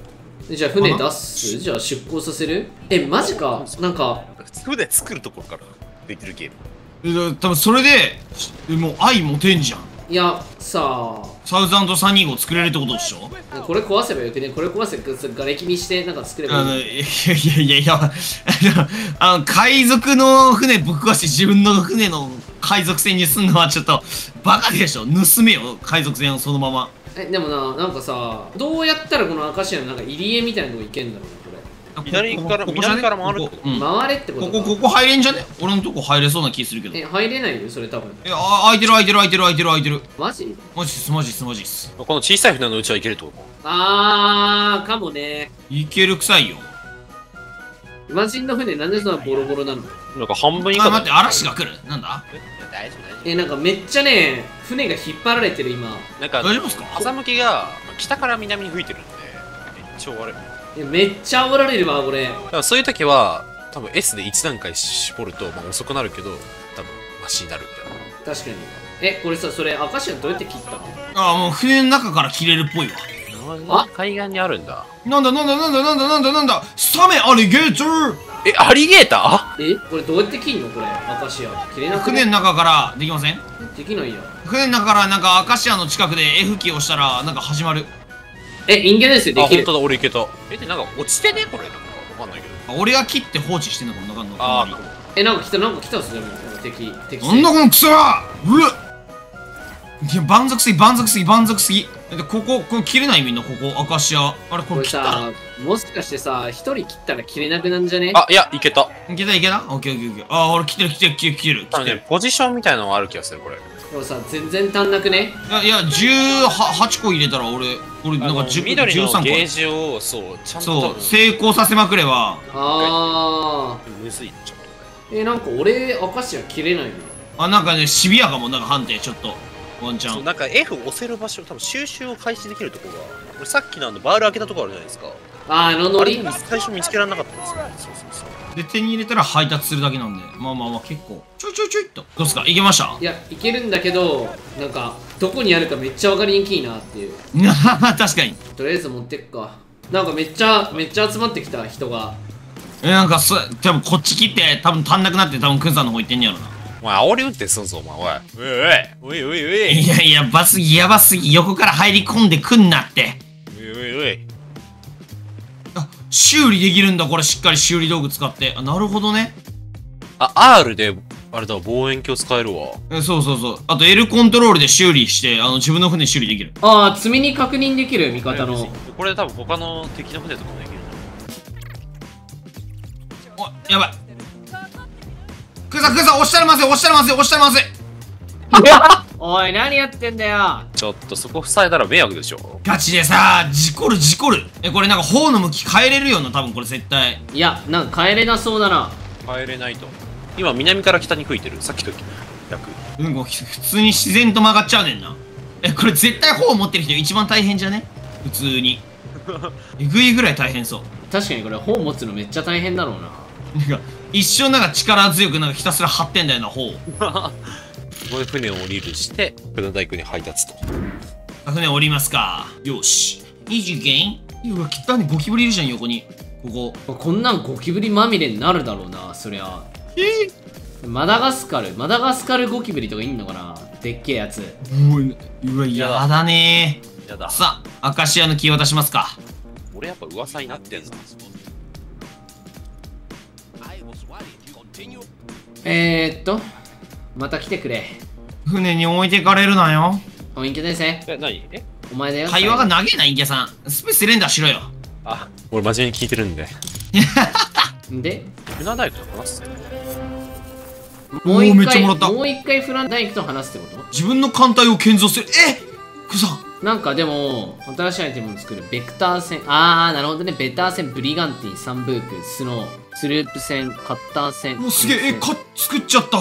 Speaker 1: じゃあ船出す？じゃあ出港させる？え、マジか。なんか
Speaker 3: 船作るところからできるゲーム。
Speaker 2: え多分それでもう愛持てんじゃん。
Speaker 1: いやさあ、
Speaker 2: サウザンドサニー号作れるってことでしょ。
Speaker 1: これ壊せばよくね。これ壊せがれきにしてなんか作れば
Speaker 2: あの
Speaker 1: いい。
Speaker 2: いやいやいやいやあの海賊の船ぶっ壊して自分の船の海賊船にすんのはちょっとバカでしょ。盗めよ海賊船をそのまま。
Speaker 1: え、でもな、なんかさ、どうやったらこのアカシアのなんか入り江みたいなのが行けんだろうね、これ。
Speaker 3: 左から南から回るってこと？
Speaker 2: うん、
Speaker 1: 回れってことか。
Speaker 2: ここここ入れんじゃね？俺のとこ入れそうな気するけど。
Speaker 1: え、入れないよ、それ多分。
Speaker 2: え、あ、開いてる開いてる開いてる開いてる開いてる。
Speaker 1: マジ？
Speaker 2: マジっすマジっすマジっす。
Speaker 3: この小さい船のうちはいけるってこと？
Speaker 1: あー、かもね。
Speaker 2: いける臭いよ。
Speaker 1: 魔人の船なんでそんなボロボロなの？
Speaker 3: なんか半分以下
Speaker 2: あ、待って、嵐が来る。なんだ？
Speaker 3: え大丈夫大丈
Speaker 1: え、なんかめっちゃね、船が引っ張られてる今。
Speaker 3: 夫。なんか
Speaker 2: 大丈夫ですか？
Speaker 3: 風向きが北から南に吹いてるんでめっちゃ悪い。
Speaker 1: え、めっちゃ煽られるわ、これ。
Speaker 3: だからそういう時は多分 S でいち段階絞ると、まあ、遅くなるけど多分マシになるみたいな。
Speaker 1: 確かに。え、これさ、それアカシアどうやって切ったの？
Speaker 2: あ、もう船の中から切れるっぽいわ。
Speaker 1: あ
Speaker 3: 海岸にあるんだ。
Speaker 2: なんだなんだなんだなんだなんだなんだサメアリゲーター。
Speaker 3: え、アリゲータ
Speaker 1: え、これどうやって切んのこれ、アカシア。切れなくね？
Speaker 2: 船の中からできません？
Speaker 1: できないや。
Speaker 2: 船の中からなんかアカシアの近くで F キーを押したらなんか始まる。
Speaker 1: え、インゲですよ、
Speaker 3: ー？あ、
Speaker 1: できる。
Speaker 3: 本当だ、俺いけた。え、で、なんか落ちてねこれ。なんかわかんないけど。
Speaker 2: 俺が切って放置してんのかもわかんない。
Speaker 3: あー、
Speaker 1: え、なんか来た、なんか来たっすよ、敵。敵
Speaker 2: なんだこのクソはうわっいや、蛮族すぎ、蛮族すぎ、蛮族すぎ。で、ここ、ここ切れないみんな、ここ、アカシア。あれ、こ
Speaker 1: これ
Speaker 2: れ切った
Speaker 1: さ、もしかしてさ、一人切ったら切れなくなんじゃね？
Speaker 3: あ、いや、いけた。
Speaker 2: いけたいけたオッケーオッケーオッケー。あー、俺切ってる切ってる切ってる切ってる切ってる
Speaker 3: 多分ね、。ポジションみたいなのがある気がする、これ。
Speaker 1: でもさ、全然足んなくね？
Speaker 2: いや、いや、じゅうはちこ入れたら俺、俺、なんかじゅう、
Speaker 3: 緑の
Speaker 2: じゅうさんこ。
Speaker 3: ゲージを、そう、ちゃんと
Speaker 2: そう、
Speaker 3: 多分
Speaker 2: 成功させまくれば。
Speaker 1: あ
Speaker 3: むずい、ちょっと。
Speaker 1: ー。え、なんか俺、アカシア切れないの？
Speaker 2: あ、なんかね、シビアかも、なんか判定、ちょっと。ワンチャ
Speaker 3: そう、
Speaker 2: ン。
Speaker 3: なんか F 押せる場所、多分収集を開始できるところが、俺さっきのあのバール開けたところあるじゃないですか。
Speaker 1: あー、あのノ
Speaker 3: あれ
Speaker 1: リ？
Speaker 3: 最初見つけられなかったんですよ。そうそうそう。
Speaker 2: で、手に入れたら配達するだけなんで。まあまあまあ、結構。ちょいちょいちょいっと。どうっすかいけました
Speaker 1: いや、いけるんだけど、なんか、どこにあるかめっちゃ分かりにくいなっていう。
Speaker 2: 確かに。
Speaker 1: とりあえず持ってっか。なんかめっちゃ、めっちゃ集まってきた人が。
Speaker 2: え、なんか、そ、多分こっち切って、多分足んなくなって、多分クンさんの方行ってんやろな。
Speaker 3: お前、煽り運転すんぞ、お前、おい。おいおい、おいおいおい。
Speaker 2: いやいや、バスやばすぎ、横から入り込んでくんなって。
Speaker 3: おいおいおい。
Speaker 2: あ、修理できるんだ、これしっかり修理道具使って。あ、なるほどね。
Speaker 3: あ、R で、あれだ、望遠鏡使えるわ。
Speaker 2: え、そうそうそう。あと L コントロールで修理して、あの、自分の船修理できる。
Speaker 1: あー、積みに確認できる味方の。
Speaker 3: これ多分他の敵の船とかもできる。
Speaker 2: お、やばい。クンさん、クンさん、押したらまずい、押したらまずい、押したらまずい。
Speaker 1: おい、何やってんだよ。
Speaker 3: ちょっとそこ塞いだら迷惑でしょ。
Speaker 2: ガチでさ、事故る、事故る。え、これなんか砲の向き変えれるよな、多分これ絶対。
Speaker 1: いや、なんか帰れなそうだな。
Speaker 3: 帰れないと。今、南から北に吹いてる。さっきと逆。
Speaker 2: うん、こう普通に自然と曲がっちゃうねんな。え、これ絶対砲持ってる人一番大変じゃね普通に。えぐいぐらい大変そう。
Speaker 1: 確かにこれ、本持つのめっちゃ大変だろうな。
Speaker 2: なんか、一瞬なんか力強くなんかひたすら張ってんだよな、砲。
Speaker 3: ここで船を降りるして、船大工に配達と。
Speaker 2: あ、船降りますか。よし。いい次元うわ、汚ね、ゴキブリいるじゃん、横に。ここ。
Speaker 1: こんなんゴキブリまみれになるだろうな、そりゃ。
Speaker 2: え
Speaker 1: マダガスカル、マダガスカルゴキブリとかいんのかな、でっけえやつ。
Speaker 2: うわ、うわ、やだねー。
Speaker 3: やだ。
Speaker 2: さあ、アカシアの木渡しますか。
Speaker 3: 俺やっぱ噂になってんの。
Speaker 1: えーっと、また来てくれ。
Speaker 2: 船に置いてかれるなよ。
Speaker 1: おいんけ先生、
Speaker 3: え、何え
Speaker 1: お前だよ。
Speaker 2: 会話が長えな、インケさん。スペースレンダーしろよ。
Speaker 3: あ、俺真面目に聞いてるんで。
Speaker 1: で、
Speaker 3: 船大工と話す
Speaker 1: もう一回、
Speaker 2: おーめっちゃもらった
Speaker 1: もう一回フランダイクと話すってこ
Speaker 2: 自分の艦隊を建造する。えクさん。
Speaker 1: と？なんかでも、新しいアイテムを作る。ベクター戦。あー、なるほどね。ベター戦、ブリガンティ、サンブーク、スノー、スループ戦、カッター戦。
Speaker 2: もうすげえ、え、か、作っちゃった。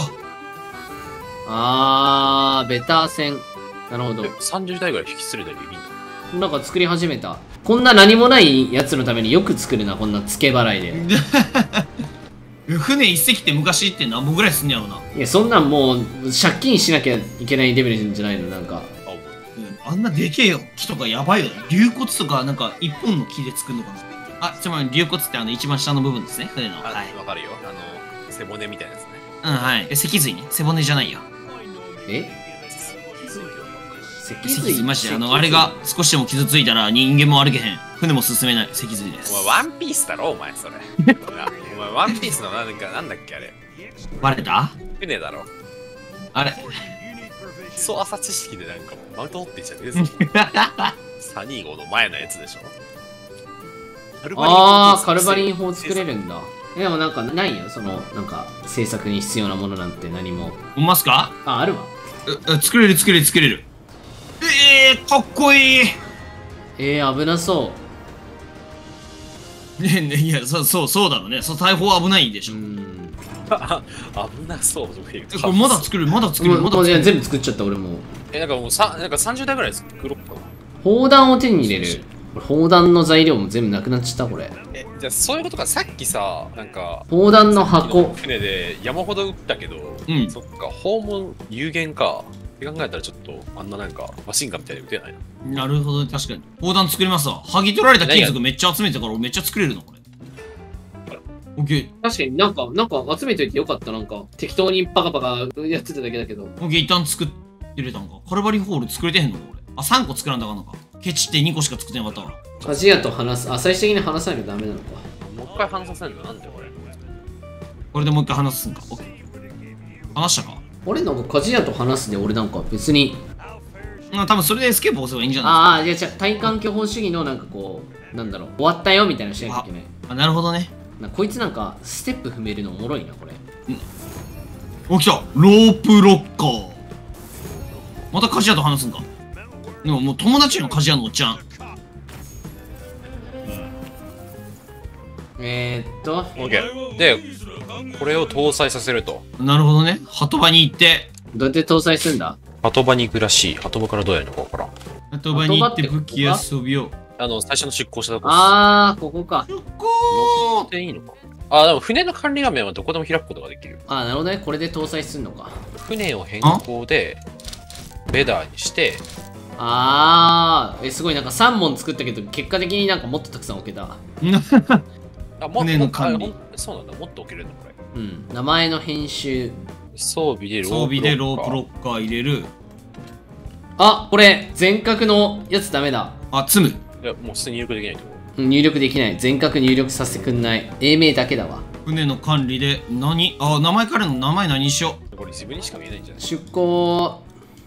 Speaker 1: あー、ベター戦。なるほど。
Speaker 3: えさんじゅうだいぐらい引き連れたりビビンの。
Speaker 1: なんか作り始めた。こんな何もないやつのためによく作るな、こんな付け払いで。
Speaker 2: 船一隻って昔って何本ぐらいすんやろな。
Speaker 1: いや、そんなんもう、借金しなきゃいけないレベルじゃないの、なんか。
Speaker 2: あんなでけえよ木とかやばいよね。竜骨とかなんか一本の木で作るのかな。 あ、つまり竜骨ってあの一番下の部分ですね、船の。
Speaker 3: あ、
Speaker 2: はい。
Speaker 3: わかるよ。あの、背骨みたいなやつね。
Speaker 2: うん、はい。え脊髄ね。背骨じゃないよ。
Speaker 1: え
Speaker 2: 脊髄マジで、あの、あれが少しでも傷ついたら人間も歩けへん。船も進めない脊髄です。
Speaker 3: お前、ワンピースだろ、お前、それ。お前、ワンピースのなんか、なんだっけ、あれ。
Speaker 2: バレた
Speaker 3: 船だろ。
Speaker 2: あれ
Speaker 3: 基礎浅知識でなんかもう、マウント取ってんじゃねえぞ。サニー号の前のやつでしょ。
Speaker 1: あー、カルバリン砲作れるんだ。でもなんかないよ、その、なんか、制作に必要なものなんて何も。
Speaker 2: ほんますか？
Speaker 1: あ、あるわ。
Speaker 2: う作れる作れる作れる。えー、かっこいい。
Speaker 1: えー、危なそ
Speaker 2: ねねいや、そうそうそうだろうね。そう大砲危ないでし
Speaker 1: う。う
Speaker 2: ょ。
Speaker 1: ん。
Speaker 3: 危なそうとか言う
Speaker 2: えこれまだ作れるまだ作れる
Speaker 1: もうもう
Speaker 2: まだ作れる。
Speaker 1: 全部作っちゃった俺もう。
Speaker 3: え、なんかもうさ、なんかさんじゅうだいぐらい作ろうかな。
Speaker 1: 砲弾を手に入れる。これ砲弾の材料も全部なくなっちゃったこれ。
Speaker 3: え、じゃあそういうことか、さっきさ、なんか、
Speaker 1: 砲弾の箱。
Speaker 3: 船で山ほど撃ったけど、
Speaker 2: うん
Speaker 3: そっか、砲門有限か。って考えたらちょっと、あんななんか、マシンガンみたいに撃てないな。
Speaker 2: なるほどね、確かに。砲弾作りますわ。剥ぎ取られた金属めっちゃ集めてたから俺めっちゃ作れるのこれ。オッケー。
Speaker 1: 確かになんか、なんか集めといてよかった。なんか、適当にパカパカやってただけだけど。
Speaker 2: オッケー、一旦作ってれたんか。カルバリホール作れてへんのこれ。あ、さんこ作らんだかんのか。ケチってにこしか作ってなかったから。
Speaker 1: 鍛冶屋と話す。あ、最終的に話さないとダメなのか。
Speaker 3: もう一回話させるのなんでこれ。
Speaker 2: これでもう一回話すんか。オッケー。話したか。
Speaker 1: 俺なんか鍛冶屋と話すで俺なんか別に。
Speaker 2: うん、多分それでエスケープ押せばいいんじゃない
Speaker 1: ああ、いや、じゃあ体感巨峰主義のなんかこう、なんだろう、終わったよみたいなのしなきゃいけない。
Speaker 2: あ、なるほどね。
Speaker 1: なんかこいつなんか、ステップ踏めるのおもろいな、これ。
Speaker 2: お、来た。ロープロッカー。また鍛冶屋と話すんか。でももう友達の鍛冶屋のおっちゃん。
Speaker 1: えー、っと、
Speaker 3: オッケー。で、これを搭載させると。
Speaker 2: なるほどね。鳩場に行って。
Speaker 1: どうやって搭載するんだ？
Speaker 3: 鳩場に行くらしい。鳩場からどうやるのかわからん。
Speaker 2: 鳩場に行って武器遊びを。
Speaker 3: あの、最初の出港したとこ。
Speaker 1: あー、ここか。
Speaker 2: 出
Speaker 3: 乗
Speaker 2: 港
Speaker 3: っていいのか。あ、でも船の管理画面はどこでも開くことができる。
Speaker 1: あー、なるほどね。これで搭載するのか。
Speaker 3: 船を変更で、レーダーにして、
Speaker 1: あー、え、すごいなんかさんもん作ったけど、結果的になんかもっとたくさん置けた。
Speaker 3: あ、も
Speaker 2: 船の管理
Speaker 3: もっとあそうなんだ。もっと置けるのこれ。
Speaker 1: うん。名前の編集。
Speaker 3: 装備でロープ
Speaker 2: 装備でロープロ
Speaker 3: ッ
Speaker 2: ッカー入れる。
Speaker 1: あ、これ、全角のやつダメだ。
Speaker 2: あ、積む。
Speaker 3: カー。いや、もう普通に入力できないと思う。
Speaker 1: うん入力できない。全角入力させてくんない。英名だけだわ。
Speaker 2: 船の管理で何あ、名前からの名前何にしよ
Speaker 3: これ自分にしか見えないんじゃない？
Speaker 1: 出港。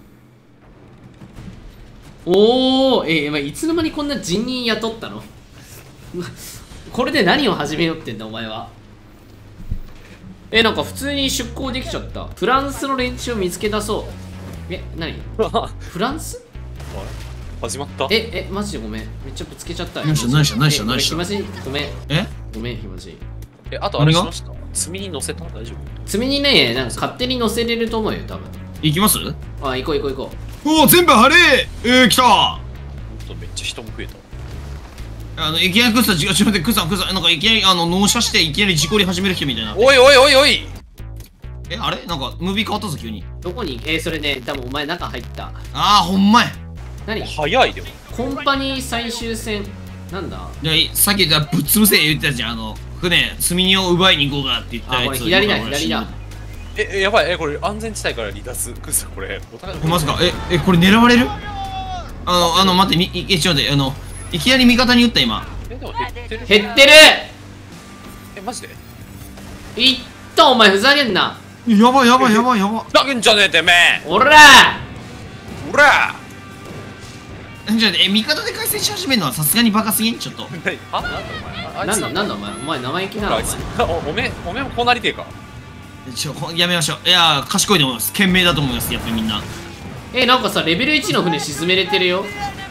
Speaker 1: おー、え、まあ、いつの間にこんな人員雇ったのこれで何を始めよってんだ、お前は。え、なんか普通に出港できちゃった。フランスの連中を見つけ出そう。え、何フランス
Speaker 3: 始まった。
Speaker 1: え、え、マジでごめん。めっちゃぶつけちゃった。
Speaker 2: 何した何した何した
Speaker 1: え
Speaker 2: 何した
Speaker 1: 俺ひまじいごめん。
Speaker 2: う。え
Speaker 1: ごめん、ひまじい。
Speaker 3: え、あとあれしました。積みに乗せた？大丈夫？
Speaker 1: 積みにね、なんか勝手に乗せれると思うよ、多分。
Speaker 2: 行きます
Speaker 1: あ、行こう行こう行こ
Speaker 2: おお、全部晴れえー、来た
Speaker 3: ほんとめっちゃ人も増えた。
Speaker 2: あの、いきなりクッサ、違う違うで、クッサ、クッサ、なんかいきなり、あの、納車していきなり事故り始める人みたいな。
Speaker 3: おいおいおいおい。
Speaker 2: え、あれなんか、ムービー変わったぞ、急に。
Speaker 1: う。どこにえー、それね、多分お前中入った。
Speaker 2: あー、ほんまや。
Speaker 1: 何
Speaker 3: 早いでも。
Speaker 1: コンパニー最終戦。なんだ
Speaker 2: じゃあ、さっき言ったぶっ潰せ言ってたじゃん、あの、船、積み荷を奪いに行こうかって言った
Speaker 1: あ、こ
Speaker 2: やつ。
Speaker 1: れ左だ、
Speaker 2: 今から
Speaker 1: 左だ。
Speaker 3: え、えやばい。え、これ安全地帯から離脱。くそ、これ。お互い
Speaker 2: ほんまっすかえ、え、これ狙われるあの、あの、待って、み、え、ちょっと待って、あの、いきなり味方に撃った今。
Speaker 3: え、でも減ってる。
Speaker 1: 減ってる
Speaker 3: え、マジで？
Speaker 1: いったお前ふざけんな。
Speaker 2: やばいやばいやばいやばい。
Speaker 3: だけんじゃねえてめえ。
Speaker 1: おら
Speaker 3: ほら。
Speaker 2: じゃあ、え、味方で回戦し始めるのはさすがにバカすぎんちょっと。
Speaker 3: 何あ、なんだお前。ああいつ
Speaker 1: なんだなんだお前お前生意気なのお
Speaker 3: あいつ
Speaker 1: 前
Speaker 3: おおめえ、おめえもこうなりてえか。
Speaker 2: ちょ、ほやめましょう。いやー、賢いと思います。賢明だと思います、やっぱりみんな。
Speaker 1: えなんかさレベルいちの船沈めれてるよ。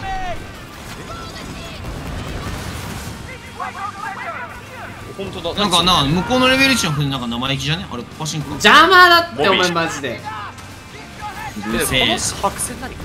Speaker 3: 本当だ。
Speaker 2: なんかな、向こうのレベルいちの船なんか生意気じゃねあれ、パシンコ。
Speaker 1: 邪魔だってお前
Speaker 3: モビー
Speaker 1: マジで。
Speaker 2: うるせえ
Speaker 3: この。白線何こ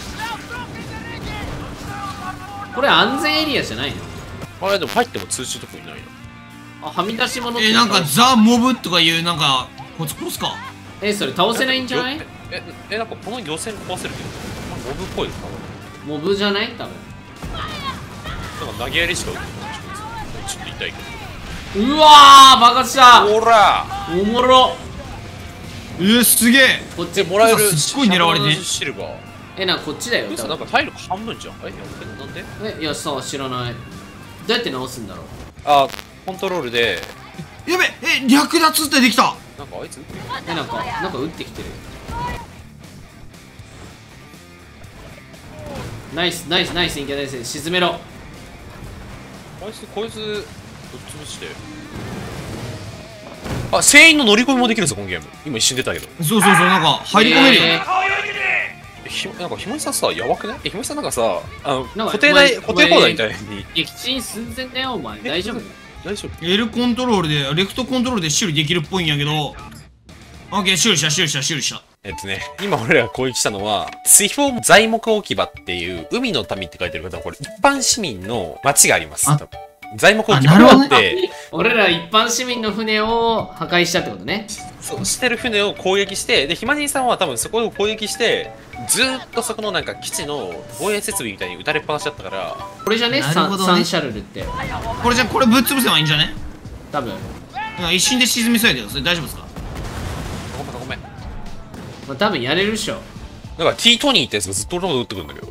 Speaker 1: これ安全エリアじゃないの？
Speaker 3: れ？あれでも入っても通知とかいないの。
Speaker 1: あはみ出し物って
Speaker 2: え、なんかザ・モブとかいう、なんか、こいつ殺すか。
Speaker 1: えそれ倒せないんじゃない？
Speaker 3: え、え、なんかこの漁船壊せるけど、なんかモブっぽいですか？
Speaker 1: モブじゃない多分。
Speaker 3: なんか投げやりしか打ってない。 たいけ
Speaker 1: うわー爆発した
Speaker 3: ど。ほら
Speaker 1: おもろ。
Speaker 2: えー、すげえ。
Speaker 1: こっち
Speaker 3: でもらえる
Speaker 2: すっごい狙われてね
Speaker 3: シルバー。
Speaker 1: えなこっちだよ
Speaker 3: え、さ、
Speaker 1: 多分。
Speaker 3: なんか体力半分じゃん。え、やべ、なんで？
Speaker 1: えいやさ知らない。どうやって直すんだろう。
Speaker 3: あ、コントロールで、
Speaker 2: やべえ、略奪ってできた。
Speaker 3: なんかあいつ撃ってる。
Speaker 1: えなんかなんか撃ってきてる。ナイスナイスナイスインキャナイス沈めろ。
Speaker 3: あいつ、こいつ、ぶっ潰して。あ、全員の乗り込みもできるんですよ、このゲーム。今一瞬出たけど。
Speaker 2: そうそうそう、なんか入り込めるよ。
Speaker 1: え
Speaker 3: え、ひなんか、ひもいさんさ、やばくないえ、ひもいさんなんかさ、あの、
Speaker 1: なんか
Speaker 3: 固定台、
Speaker 1: お前
Speaker 3: 固定放題みたいに。
Speaker 1: ー、撃沈寸前だよお前。大丈夫？
Speaker 3: 大丈夫？
Speaker 2: L コントロールで、レフトコントロールで修理できるっぽいんやけど、オッケー、修理した、修理した、修理した。
Speaker 3: えっとね、今俺らが攻撃したのは、ツフォ材木置き場っていう、海の民って書いてる方は、これ、一般市民の町があります。
Speaker 2: あ
Speaker 3: 材木置き場
Speaker 2: あなるほどね
Speaker 3: があって、
Speaker 1: 俺ら一般市民の船を破壊したってことね。
Speaker 3: そうしてる船を攻撃して、で、ひまじいさんは多分そこを攻撃して、ずーっとそこのなんか基地の防衛設備みたいに撃たれっぱなしだったから、
Speaker 1: これじゃね
Speaker 2: なる
Speaker 1: サン
Speaker 2: ほどね
Speaker 1: サンシャルルって
Speaker 2: これじゃ、これぶっ潰せばいいんじゃね？
Speaker 1: 多分。
Speaker 2: なんか一瞬で沈みそうやけど、それ大丈夫ですか？
Speaker 3: ごめんごめん。
Speaker 1: まあ、多分やれるっしょ。
Speaker 3: なんか ティートニーってやつがずっと俺のこと撃ってくるんだけど。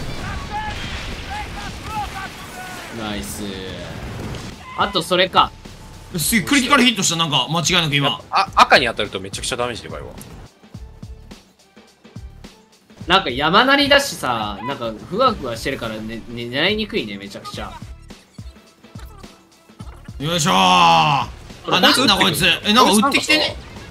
Speaker 1: ナイス。あとそれか。
Speaker 2: すげえ、クリティカルヒットした、なんか間違いなく今。
Speaker 3: あ、赤に当たるとめちゃくちゃダメージでかいわ。
Speaker 1: なんか山なりだしさ、なんかふわふわしてるからね、ね狙いにくいねめちゃくちゃ。
Speaker 2: よいしょー。あ、なんだこいつ。え、なんか撃ってきてね。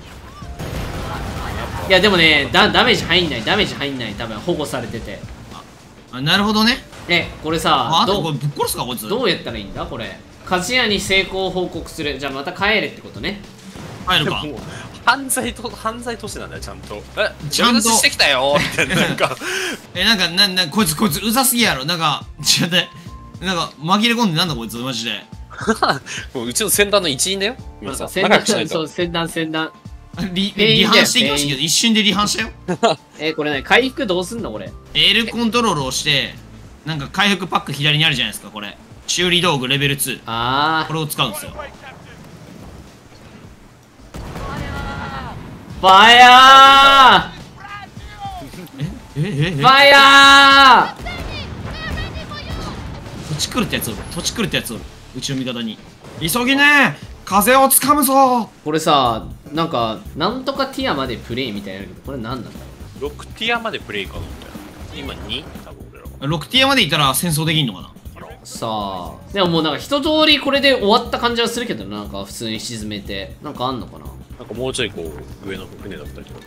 Speaker 1: いやでもねダダメージ入んないダメージ入んない多分保護されてて。
Speaker 2: あ、なるほどね。
Speaker 1: えこれ
Speaker 2: あ、
Speaker 1: さ
Speaker 2: あと
Speaker 1: どう
Speaker 2: これぶっ殺すか、こいつ。
Speaker 1: どうやったらいいんだこれ。鍛冶屋に成功を報告する。じゃあまた帰れってことね。
Speaker 2: 入るか。
Speaker 3: もう犯罪と、犯罪都市なんだよ、ちゃんと。え、
Speaker 2: ちゃんと
Speaker 3: ちゃんとしてきたよみたいな、なんか。
Speaker 2: え、なんか、な、な、こいつ、こいつ、うざすぎやろ。なんか、ちょっと待って、なんか、紛れ込んでなんだこいつ、マジで。
Speaker 3: もううちの船団の一員だよ。今さ、
Speaker 1: 戦
Speaker 3: 仲良くしないと。
Speaker 1: そう戦団戦団。
Speaker 2: リ、
Speaker 1: 全員だよ
Speaker 2: 離反していきましたけど、一瞬で離反したよ。
Speaker 1: えこれね回復どうすんのこれ。
Speaker 2: L コントロールをして、なんか回復パック左にあるじゃないですか、これ。修理道具レベルツー。
Speaker 1: あ
Speaker 2: これを使うんですよ。
Speaker 1: ーファイヤ
Speaker 2: え、え、え、え
Speaker 1: ーファイヤー。
Speaker 2: 土地来るってやつおる。土地来るってやつおる。うちの味方に。急ぎねー、風をつかむぞ
Speaker 1: これさなんかなんとかティアまでプレイみたいなのあるけどこれ何なんだろ
Speaker 3: ろくティアまでプレイかと思ったよ。今に多分俺らは。
Speaker 2: ー。ろくティアまでいったら戦争できんのかな？
Speaker 1: う。さあでももうなんか一通りこれで終わった感じはするけどなんか普通に沈めてなんかあんのかな。
Speaker 3: なんかもうちょいこう、上の船だったりとか。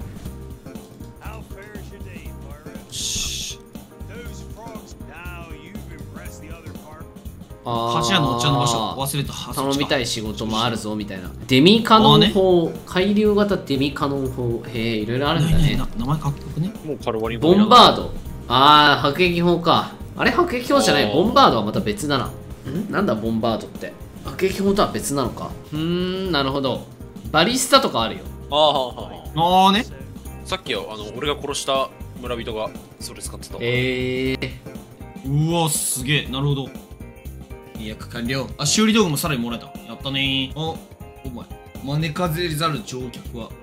Speaker 1: あ
Speaker 2: 鍛冶屋のおっちゃんの場所忘れた。あ
Speaker 1: 頼みた
Speaker 2: い。
Speaker 1: い仕事もあるぞみたいな。デミカノン砲、改良型デミカノン砲。へえいろいろあるんだね。
Speaker 2: な名前かっこよくね。
Speaker 3: もうカルバリン
Speaker 1: ボンバード。あー迫撃砲か。あれ迫撃砲じゃない。
Speaker 3: あー
Speaker 1: ボンバードはまた別だな。んなんだボンバードって迫撃砲とは別なのか。うーんなるほど。バリスタとかあるよ。
Speaker 3: ああ、はあ、は
Speaker 2: あーね。
Speaker 3: あ。さっきは、あの、俺が殺した村人がそれ使ってたわ。
Speaker 1: えー
Speaker 2: うわ、すげえ。なるほど。契約完了。あ、修理道具もさらにもらえた。やったねー。あ、お前。招かぜざる乗客は。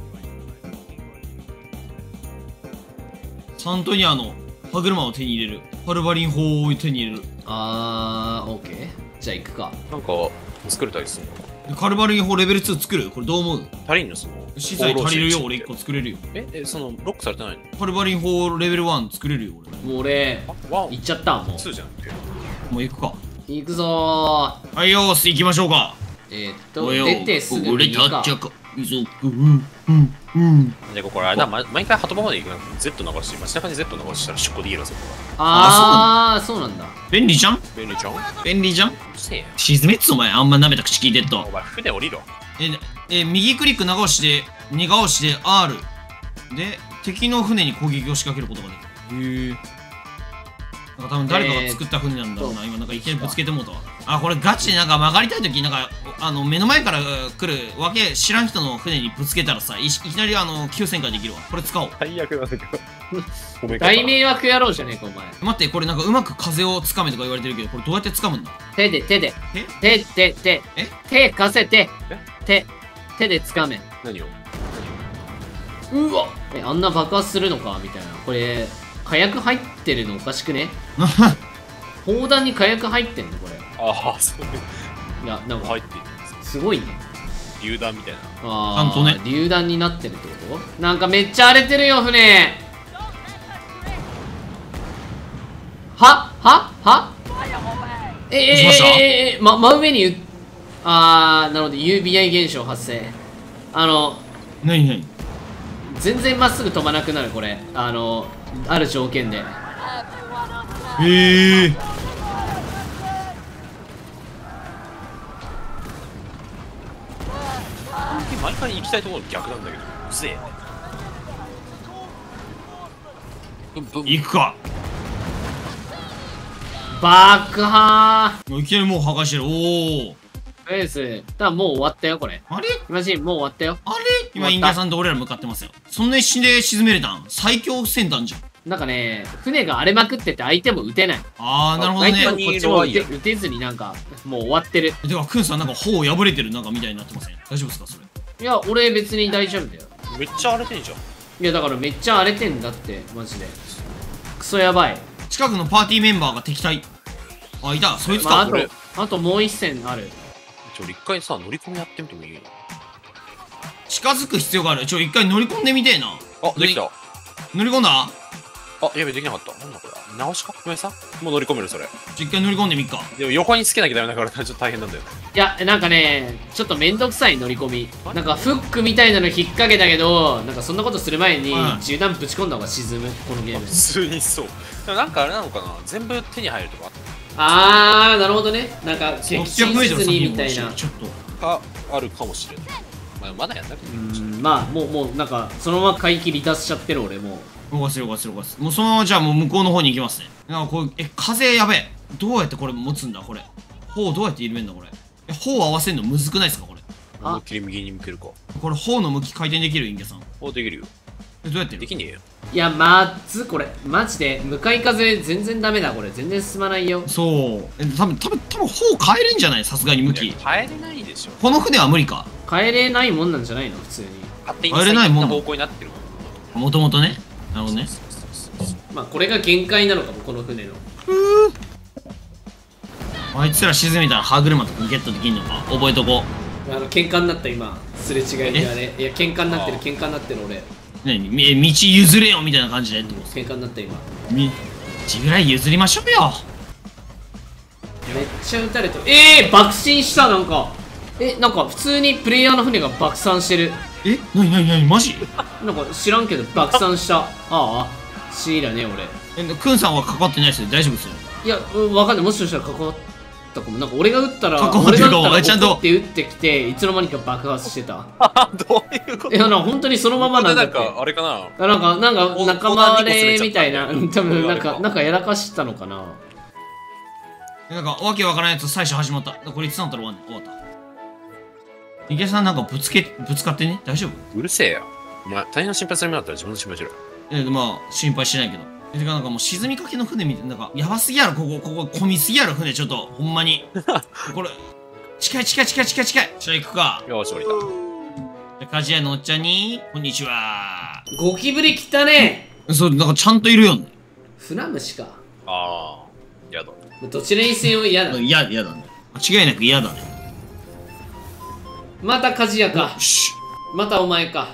Speaker 2: サントニアの歯車を手に入れる。ハルバリン砲を手に入れる。
Speaker 1: あーオッケーじゃあ行くか。
Speaker 3: なんか、作れたりするのか
Speaker 2: でカルバリン砲レベルツー作る？これどう思う？
Speaker 3: 足りんのその。
Speaker 2: 資材足りるよ、俺いっ
Speaker 3: 個。
Speaker 2: こ作れるよ。
Speaker 3: え、え、その、ロックされてないの
Speaker 2: カルバリン砲レベルワン作れるよ、俺。
Speaker 1: もう俺
Speaker 3: あ、ワン、
Speaker 1: 行っちゃったもう
Speaker 3: ツーじゃんって。
Speaker 2: もう行くか。
Speaker 1: 行くぞ
Speaker 2: はいよーし、行きましょうか。
Speaker 1: ー。えー、っと
Speaker 2: およ
Speaker 1: 出てすぐ
Speaker 2: 俺
Speaker 1: 右か。
Speaker 2: たちゃか。急ぐ。うん、うん、うん。
Speaker 3: で、これあれだ、ま、毎回ハトバまで行くな Z 流して、街中に Z 流したら出庫できるぞ、こ
Speaker 1: あーそうなんだ。
Speaker 2: 便利じゃん？
Speaker 3: れ。便利じゃん。うる
Speaker 2: 便利じゃん？
Speaker 3: せえよ。
Speaker 2: 沈めっつお前、あんま舐めた口聞いてっと
Speaker 3: お。前、船降りろ。
Speaker 2: え、え、右クリック長押しで、にが押しで アール。で、敵の船に攻撃を仕掛けることができる。へえ。 なんか多分誰かが作った船なんだろうな、今なんかいきなりぶつけてもうたわ。あ、これガチでなんか曲がりたい時なんかあの目の前から来るわけ知らん人の船にぶつけたらさ、いいきなりあの急旋回できるわ。これ使おう。
Speaker 3: 最悪なんだけど。ごめん
Speaker 1: 大迷惑野郎じゃねえかお前。
Speaker 2: 待って、これなんかうまく風をつかめとか言われてるけど、これどうやってつかむんだ？
Speaker 1: 手で手で
Speaker 2: え
Speaker 1: 手手手
Speaker 2: え
Speaker 1: 手かせて手手で掴め。
Speaker 3: 何を？
Speaker 1: うわえあんな爆発するのかみたいな。これ火薬入ってるのおかしくね？砲弾に火薬入ってんのこれ。
Speaker 3: ああ、そういう。
Speaker 1: いやなんか
Speaker 3: 入ってる。
Speaker 1: すごいね。
Speaker 3: 榴弾みたいな。
Speaker 1: あ
Speaker 2: ちゃんとね
Speaker 1: あ榴弾になってるってこと？なんかめっちゃ荒れてるよ船。はははええ
Speaker 2: どうしました
Speaker 1: えええま真上にうあーなので ユービーアイ 現象発生。あの
Speaker 2: なになに？
Speaker 1: 全然まっすぐ飛ばなくなるこれ。あのある条件で。
Speaker 2: へえ。
Speaker 3: 毎回行きたいところ逆なんだけど。うせえ。ブンブン。
Speaker 2: 行くか。
Speaker 1: 爆破
Speaker 2: もういきなりもう剥がしてる。おお。
Speaker 1: とりあえずただもう終わったよこれ。
Speaker 2: あれ
Speaker 1: 今ジンもう終わったよ。
Speaker 2: あれ今インディアさんと俺ら向かってますよ。そんな一瞬で沈めれたん？最強戦艦じゃん。
Speaker 1: なんかね船が荒れまくってて相手も撃てない。
Speaker 2: あー、なるほど
Speaker 1: 相手も
Speaker 2: ね。
Speaker 1: こっちも撃て撃てずになんかもう終わってる。
Speaker 2: てか、クンさんなんか頬破れてるなんかみたいになってません？大丈夫ですかそれ？
Speaker 1: いや俺別に大丈夫だよ。
Speaker 3: めっちゃ荒れてんじゃん。
Speaker 1: いやだからめっちゃ荒れてんだってマジでクソやばい。
Speaker 2: 近くのパーティーメンバーが敵対。あ、いた。そいつ
Speaker 1: まあ、あ
Speaker 2: か。
Speaker 1: とあともう一戦ある。
Speaker 3: ちょ、一回さ、乗り込みやってみてもいい？
Speaker 2: 近づく必要がある。ちょ、一回乗り込んでみてえな。
Speaker 3: あ、できた。
Speaker 2: 乗り込んだ？
Speaker 3: あ、やべ、できなかった。なんだこれ。直しかごめんさ。もう乗り込める、それ。
Speaker 2: ちょ、一回乗り込んでみっか。
Speaker 3: でも横につけなきゃダメだから、ちょっと大変なんだよ。
Speaker 1: いやなんかねちょっとめんどくさい乗り込み。なんかフックみたいなの引っ掛けたけどなんかそんなことする前に
Speaker 2: うん
Speaker 1: 銃弾ぶち込んだ方が沈むこのゲーム。
Speaker 3: 普通にそう。でもなんかあれなのかな、全部手に入るとか
Speaker 1: あーなるほどね。なんか撃
Speaker 2: ろっぴゃ
Speaker 1: 沈
Speaker 2: くメートル
Speaker 1: せずに
Speaker 2: 先に
Speaker 1: みたいな。
Speaker 2: ちょっと。
Speaker 3: があるかもしれない。まあ、まだやんなくて
Speaker 1: う
Speaker 3: いいかもしれない。
Speaker 1: んまあもうもうなんかそのまま海域離脱しちゃってる俺もう。
Speaker 2: 動かせる動かせる動かせる。もうそのままじゃあもう向こうの方に行きますね。なんかこう、え、風やべえ。どうやってこれ持つんだこれ。砲どうやって入れるんだこれ。え、砲合わせるのむずくないですかこれ。
Speaker 1: あ
Speaker 3: 思いっきり右に向けるか。
Speaker 2: これ砲の向き回転できるインゲさん。
Speaker 3: お、できるよ。
Speaker 2: え、どうやってる？
Speaker 3: できねえよ。
Speaker 1: いやまずこれマジで向かい風全然ダメだこれ。全然進まないよ。
Speaker 2: そう。え、多分多分多分砲変えるんじゃない？さすがに向き。
Speaker 3: 変えれないでしょ。
Speaker 2: この船は無理か。
Speaker 1: 変えれないもんなんじゃないの普通に。
Speaker 3: 勝手に
Speaker 2: 変えれないもん
Speaker 3: 最適な方向になってるもん。
Speaker 2: もともとね。なるほどね。
Speaker 1: まあこれが限界なのかもこの船の。
Speaker 2: あいつら沈めたら歯車とかゲットできんのか覚えとこ
Speaker 1: あの喧嘩になった今すれ違いであれ。いや喧嘩になってる喧嘩になってる俺。
Speaker 2: う。ねみえ道譲れよみたいな感じでってこと
Speaker 1: 喧嘩になった今。
Speaker 2: み道ぐらい譲りましょうよ。
Speaker 1: めっちゃ撃たれてる。えー、爆心したなんか。えなんか普通にプレイヤーの船が爆散してる。
Speaker 2: えなになになにマジ？
Speaker 1: なんか知らんけど爆散した。ああシーだね俺。
Speaker 2: えクンさんはかかってないですよ。大丈夫ですよ。
Speaker 1: いやうんわかんないもしかしたら関わったかも。なんか俺が撃ったら
Speaker 2: 関わってるかも
Speaker 1: 俺が撃ったら
Speaker 2: ちゃんと
Speaker 1: 怒って撃ってきていつの間にか爆発してた。
Speaker 3: どういうこと？
Speaker 1: いやなんか本当にそのままなんだって。
Speaker 3: なんかあれかな。
Speaker 1: あなんかなんか
Speaker 3: お
Speaker 1: 仲間割れみたいな
Speaker 3: 横断にこすれちゃった
Speaker 1: 多分なん
Speaker 3: これあれか
Speaker 1: かなんかやらかしたのかな。
Speaker 2: なんかわけわからないやつ最初始まった。これいつなったら終わんの？終わった。池さんなんかぶつけぶつかってね大丈夫？
Speaker 3: うるせえよ。お前、他人の心配する目だったら自分の心配しろよ。
Speaker 2: えまあ心配してないけど。えてかなんかもう沈みかけの船みたいな、なんかやばすぎやろここここ混みすぎやろ船ちょっとほんまに。これ近い近い近い近い近い。じゃあ行くか。
Speaker 3: よーし、降りた。
Speaker 2: じゃあ鍛冶屋のおっちゃんにこんにちは。
Speaker 1: ゴキブリ来たね。
Speaker 2: そうなんかちゃんといるよね。
Speaker 1: 船虫か。
Speaker 3: あー、やだ。
Speaker 1: どちらにせよ嫌だ。
Speaker 2: 嫌嫌だね。間違いなく嫌だね。
Speaker 1: また鍛冶屋か。
Speaker 2: し
Speaker 1: またお前か。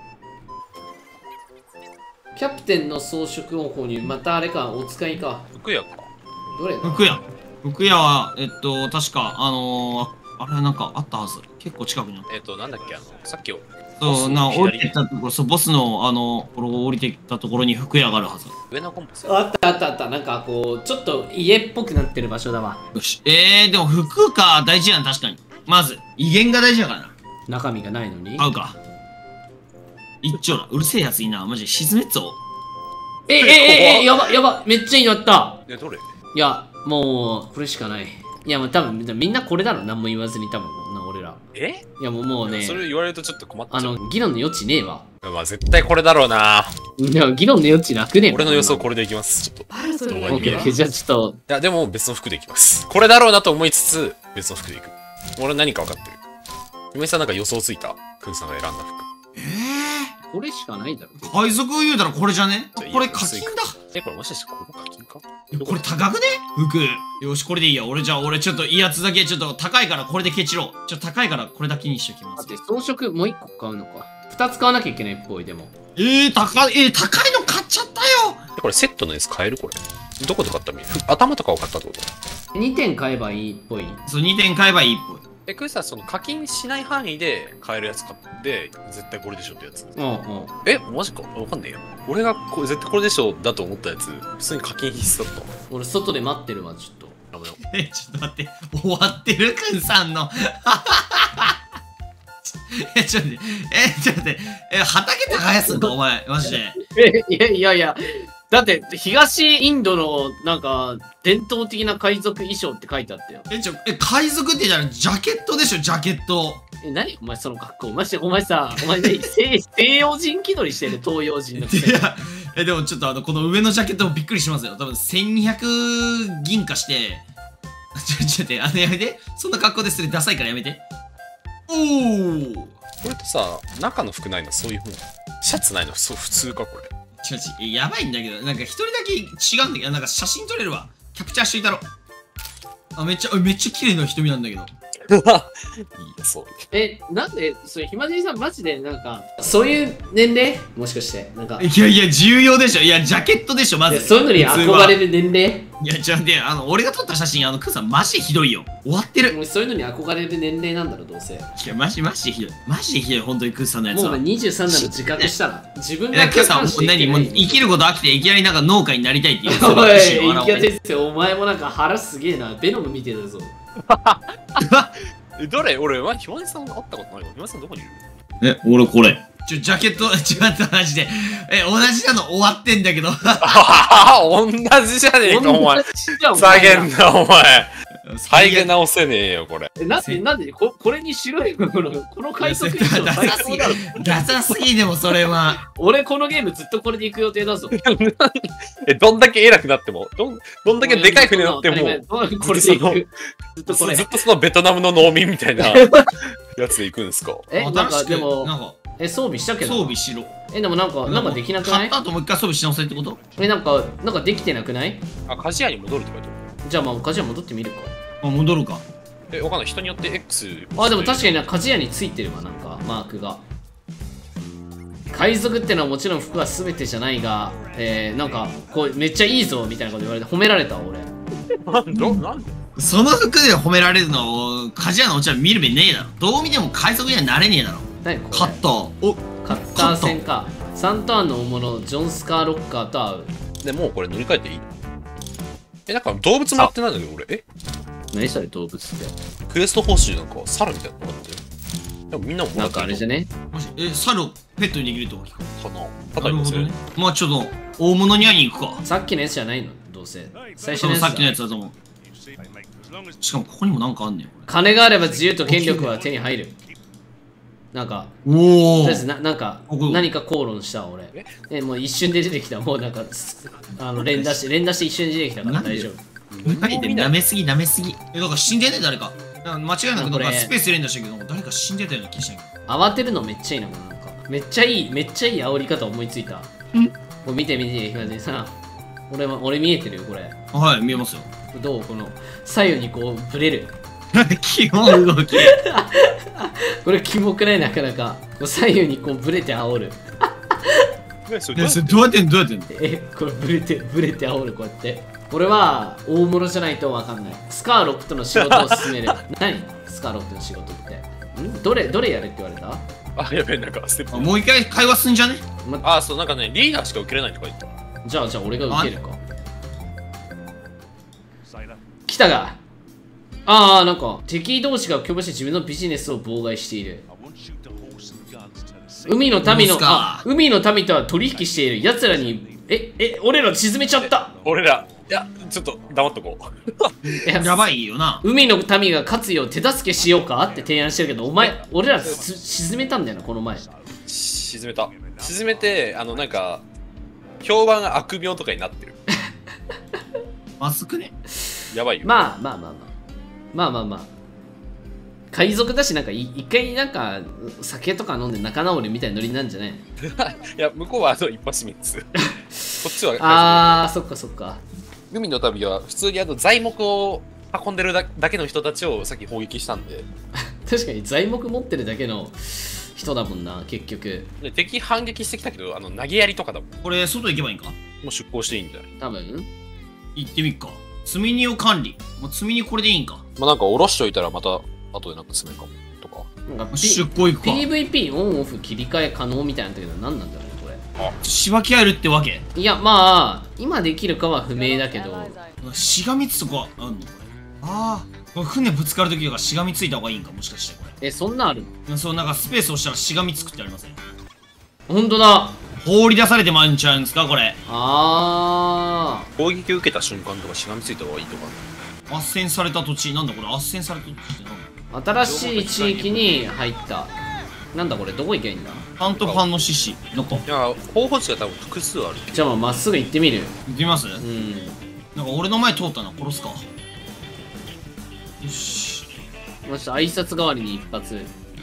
Speaker 1: キャプテンの装飾を購入。またあれかお使いか。
Speaker 3: 服屋か。
Speaker 1: どれだ。
Speaker 2: 福屋福屋はえっと確かあのー、あれなんかあったはず。結構近くにあった。
Speaker 3: えっ、ー、と、なんだっけ、あの、さっきを。
Speaker 2: そうな
Speaker 3: 左
Speaker 2: 降りてったところ、そうボスのあのこれ降りてきたところに福屋があるはず。
Speaker 3: 上のコンパス。
Speaker 1: あったあったあった。なんかこうちょっと家っぽくなってる場所だわ。
Speaker 2: よし。えー、でも服か大事やん確かに。まず威厳が大事だからな。
Speaker 1: 中身がないのに。
Speaker 2: 買うか。一丁だ。うるせえやついいな。マジで沈めっぞ。
Speaker 1: え、え、え、え、やば、やば、めっちゃいいのあった。
Speaker 3: え、どれ？
Speaker 1: いや、もう、これしかない。いや、もう多分、みんなこれだろ、何も言わずに多分、な、俺ら。
Speaker 3: え？
Speaker 1: いや、もうもうね、
Speaker 3: それ言われるとちょっと困っちゃう。
Speaker 1: あの、議論の余地ねえわ。
Speaker 3: まあ絶対これだろうな。
Speaker 1: いや、議論の余地なくねえ。
Speaker 3: 俺の予想これでいきます。ちょっと。
Speaker 1: オッケーオッケー、じゃあちょっと。
Speaker 3: いや、でも別の服でいきます。これだろうなと思いつつ、別の服でいく。俺何か分かってる。梅さんなんか予想ついた？クンさんが選んだ服。
Speaker 2: え
Speaker 1: これしかないだろ。
Speaker 2: ー、海賊言うたらこれじゃね？これ課金だ。
Speaker 3: え、これもしかしてこれも課金か？
Speaker 2: これ高くね？服。よし、これでいいや。俺じゃあ、俺ちょっといいやつだけ、ちょっと高いからこれでケチろう。ちょっと高いからこれだけにしときます。
Speaker 1: だって装飾もう一個買うのか。二つ買わなきゃいけないっぽい、でも。
Speaker 2: えー、高い、えー、高いの買っちゃったよ。
Speaker 3: これセットのやつ買えるこれ。どこで買ったみ頭とかを買ったってこと？
Speaker 1: にてん買えばいいっぽい。
Speaker 2: そう、にてん買えばいいっぽい。
Speaker 3: え、クイさんその課金しない範囲で買えるやつ買って絶対これでしょってやつ。
Speaker 1: うんうん。
Speaker 3: え、マジかわかんねえよ。俺がこれ絶対これでしょだと思ったやつ、普通に課金必須だった。
Speaker 1: 俺外で待ってるわ、ちょっと。
Speaker 3: ダメだ。
Speaker 2: え、ちょっと待って。終わってるくんさんの。え、ちょっと待って。え、ちょっと待って。え、畑耕すんのお前。マジで。
Speaker 1: え、いやいやいや。だって、東インドの、なんか、伝統的な海賊衣装って書いてあったよ。
Speaker 2: え、ちょ、え、海賊って言ったらジャケットでしょ、ジャケット。
Speaker 1: え、何お前その格好。マジで、お前さ、お前ね、西西洋人気取りしてる、東洋人のくせに。
Speaker 2: いや、え、でもちょっとあの、この上のジャケットもびっくりしますよ。多分せんにひゃく銀貨して、ちょ、ちょっと待って、あの、やめて。そんな格好でするダサいからやめて。おー。
Speaker 3: これってさ、中の服ないのそういうふうに。シャツないのそう普通かこれ。
Speaker 2: 違う違う、やばいんだけど、なんか一人だけ違うんだけど、なんか写真撮れるわ。キャプチャーしといたろ。あ、めっちゃ、めっちゃ綺麗な瞳なんだけど。
Speaker 3: いいや、そう。
Speaker 1: え、なんで、それ、ひまじりさんマジで、なんか、そういう年齢もしかして、なんか、
Speaker 2: いやいや、重要でしょ。いや、ジャケットでしょ、まず。
Speaker 1: そういうのに憧れる年齢
Speaker 2: いや、ちょ、で、あの、俺が撮った写真、あの、クーさん、マジでひどいよ。終わってる。
Speaker 1: もうそういうのに憧れる年齢なんだろ、どうせ。
Speaker 2: いや、マジ、マジでひどい。マジでひどい、本当にクーさんのやつは。
Speaker 1: もうお前にじゅうさんなの自覚したら、自分
Speaker 2: いや、
Speaker 1: が
Speaker 2: クーさん、もう何もう生きること飽きて、いきなりなんか農家になりたいっていう。
Speaker 1: おい、生きやですよ、お前もなんか腹すげえな、ベノム見てたぞ。
Speaker 3: え、どれ俺、ま、ひまりさん会ったことないわ。ひまりさんどこにいる？
Speaker 2: え、俺これ。ちょ、ジャケット、違った、マジで。え、同じなの終わってんだけど。
Speaker 3: ああ、同じじゃねえか、お前。下げんな、お前。再現直せねえよ、これ。
Speaker 1: え、なんで、なんで、ここれに白い、この、この快速衣装最高だろ。
Speaker 2: ダサすぎでも、それは。
Speaker 1: 俺、このゲームずっとこれで行く予定だぞ。
Speaker 3: え、どんだけ偉くなっても、どん、どんだけでかい船乗っても、
Speaker 1: これで行く。ずっとこれ。
Speaker 3: ずっとそのベトナムの農民みたいなやつで行くんですか？
Speaker 1: え、なんか、でも、
Speaker 2: なんか、
Speaker 1: え、装備したけど。
Speaker 2: 装備しろ。
Speaker 1: え、でもなんか、なんかできなくない？
Speaker 2: 買った後もう一回装備し直せってこと？
Speaker 1: え、なんか、なんかできてなくない？
Speaker 3: あ、鍛冶屋に戻るって書いてある。
Speaker 1: じゃあまあ、鍛冶屋戻ってみるか。
Speaker 2: あ、戻るか。
Speaker 3: え、わかんない。人によって X。
Speaker 1: あ、でも確かにな、鍛冶屋についてるわ、なんか、マークが。海賊ってのはもちろん服は全てじゃないが、えー、なんか、こう、めっちゃいいぞ、みたいなこと言われて褒められたわ、俺。
Speaker 3: なんどなんで
Speaker 2: その服で褒められるのを、鍛冶屋のお茶見る目ねえだろ。どう見ても海賊にはなれねえだろ。
Speaker 1: 何これ
Speaker 2: カッター。お、
Speaker 1: カッター戦か。サンターンの大物、ジョン・スカーロッカーと会う。
Speaker 3: でもうこれ乗り換えていいの？え、なんか動物もらってないのに俺。え
Speaker 1: 何それ、動物って。
Speaker 3: クエスト報酬なんか猿みたいなのもらってる。でもみんなももら
Speaker 1: なん
Speaker 3: ってる
Speaker 1: かあれじゃね？
Speaker 2: もし、え、猿をペットにできるってことか。
Speaker 3: かな。
Speaker 2: な
Speaker 3: ただいま
Speaker 2: るほどね。まあちょっと、大物に会いに行くか。
Speaker 1: さっきのやつじゃないのどうせ。最初
Speaker 2: 多
Speaker 1: のやつだ。
Speaker 2: 分さっきのやつだと思う。しかもここにもなんかあんねん。
Speaker 1: 金があれば自由と権力は手に入る。なんか、
Speaker 2: お
Speaker 1: とり
Speaker 2: お
Speaker 1: あえずななんか
Speaker 2: ここ
Speaker 1: 何か口論した俺。え、もう一瞬で出てきた。もうなんか、あの連打して、連打して一瞬で出てきたから
Speaker 2: なんで
Speaker 1: 大丈夫。
Speaker 2: 何で舐めすぎ舐めすぎ。え、だから死んでね誰か。なんか間違いなく
Speaker 1: これ
Speaker 2: なんかスペース連打したけど、誰か死んでたような気がしたけど。
Speaker 1: 慌てるのめっちゃいいな、これなんか。めっちゃいい、めっちゃいい煽り方思いついた。
Speaker 2: ん
Speaker 1: もう見て見て、ひまじさん。俺は、俺見えてるよ、これ。
Speaker 2: はい、見えますよ。
Speaker 1: どうこの、左右にこう、ブレる。
Speaker 2: 基本動き。
Speaker 1: これキモくないなかなか。こう左右にこうブレて煽る。
Speaker 3: え、それ
Speaker 2: え、それどうやってんのどうやってんの
Speaker 1: え、これブレて、ブレて煽る、こうやって。俺は大物じゃないとわかんない。スカーロットの仕事を進める。何スカーロットの仕事って。んどれ、どれやれって言われた？
Speaker 3: あ、やべえ、なんかステップ。
Speaker 2: あもう一回会話すんじゃね？
Speaker 3: あ、そう、なんかね、リーダーしか受けれないとか言った。
Speaker 1: じゃあ、じゃあ俺が受けるか。来たが。ああ、なんか敵同士が共謀して自分のビジネスを妨害している。海の民の、あ、海の民とは取引している。奴らに、 ええ俺ら沈めちゃった。
Speaker 3: 俺ら、いや、ちょっと黙っとこう。
Speaker 1: いや
Speaker 2: やばいよな。
Speaker 1: 海の民が勝つよう手助けしようかって提案してるけど、お前俺らす沈めたんだよなこの前。
Speaker 3: 沈めた。沈めて、あの、なんか、評判が悪名とかになってる。
Speaker 2: まずくね。
Speaker 3: やばいよ。
Speaker 1: まあまあまあまあまあまあまあ海賊だし、なんかい一回なんか酒とか飲んで仲直りみたいなノリなんじゃない？
Speaker 3: いや、向こうはあの一発三つ。こっちは、
Speaker 1: あーそっかそっか。
Speaker 3: 海の旅は普通にあの材木を運んでるだだけの人たちをさっき砲撃したんで。
Speaker 1: 確かに材木持ってるだけの人だもんな結局。
Speaker 3: で敵反撃してきたけど、あの投げ槍とかだもん。
Speaker 2: これ外行けばいいんか？
Speaker 3: もう出港していいんじゃない？
Speaker 1: 多分
Speaker 2: 行ってみっか。積み荷を管理。もう積み荷これでいいんか？
Speaker 3: まあなんか下ろしといたらまた後でなんか詰めるかもとか。
Speaker 1: なんか、P、
Speaker 2: 出港行くか。
Speaker 1: ピーブイピー オンオフ切り替え可能みたいなんだけど何なんだろうねこれ。
Speaker 2: しばき合えるってわけ？
Speaker 1: いやまあ今できるかは不明だけど、
Speaker 2: しがみつとかあんのこれ？ああ、これ船ぶつかるときとかしがみついた方がいいんか、もしかしてこ
Speaker 1: えそんなんある
Speaker 2: れ。そう、なんかスペースをしたらしがみつくってありません？
Speaker 1: ほんとだ。
Speaker 2: 放り出されてまうんちゃうんですかこれ。
Speaker 1: あ
Speaker 3: 攻撃を受けた瞬間とかしがみついた方がいいとか。
Speaker 2: 斡旋された土地、なんだこれ、斡旋された土地ってなんだ？
Speaker 1: ー新しい地域に入った。なんだこれどこ行けばいいんだ。
Speaker 2: パンとパンの獅子なんか
Speaker 3: いや、候補地が多分複数ある。
Speaker 1: じゃあまっすぐ行ってみる。
Speaker 2: 行ってみます？
Speaker 1: うん
Speaker 2: なんか俺の前通ったな、殺すか。よし。
Speaker 1: もし挨拶代わりに一発。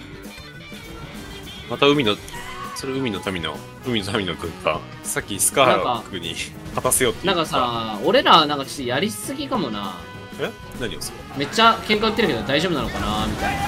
Speaker 3: また海の、それ海の民の、海の民の軍か。さっきスカーラ君に勝たせようって言った。
Speaker 1: なんかさ俺らなんかちょっとやりすぎかもな。
Speaker 3: え何をする？
Speaker 1: めっちゃ喧嘩売ってるけど大丈夫なのかなみたいな。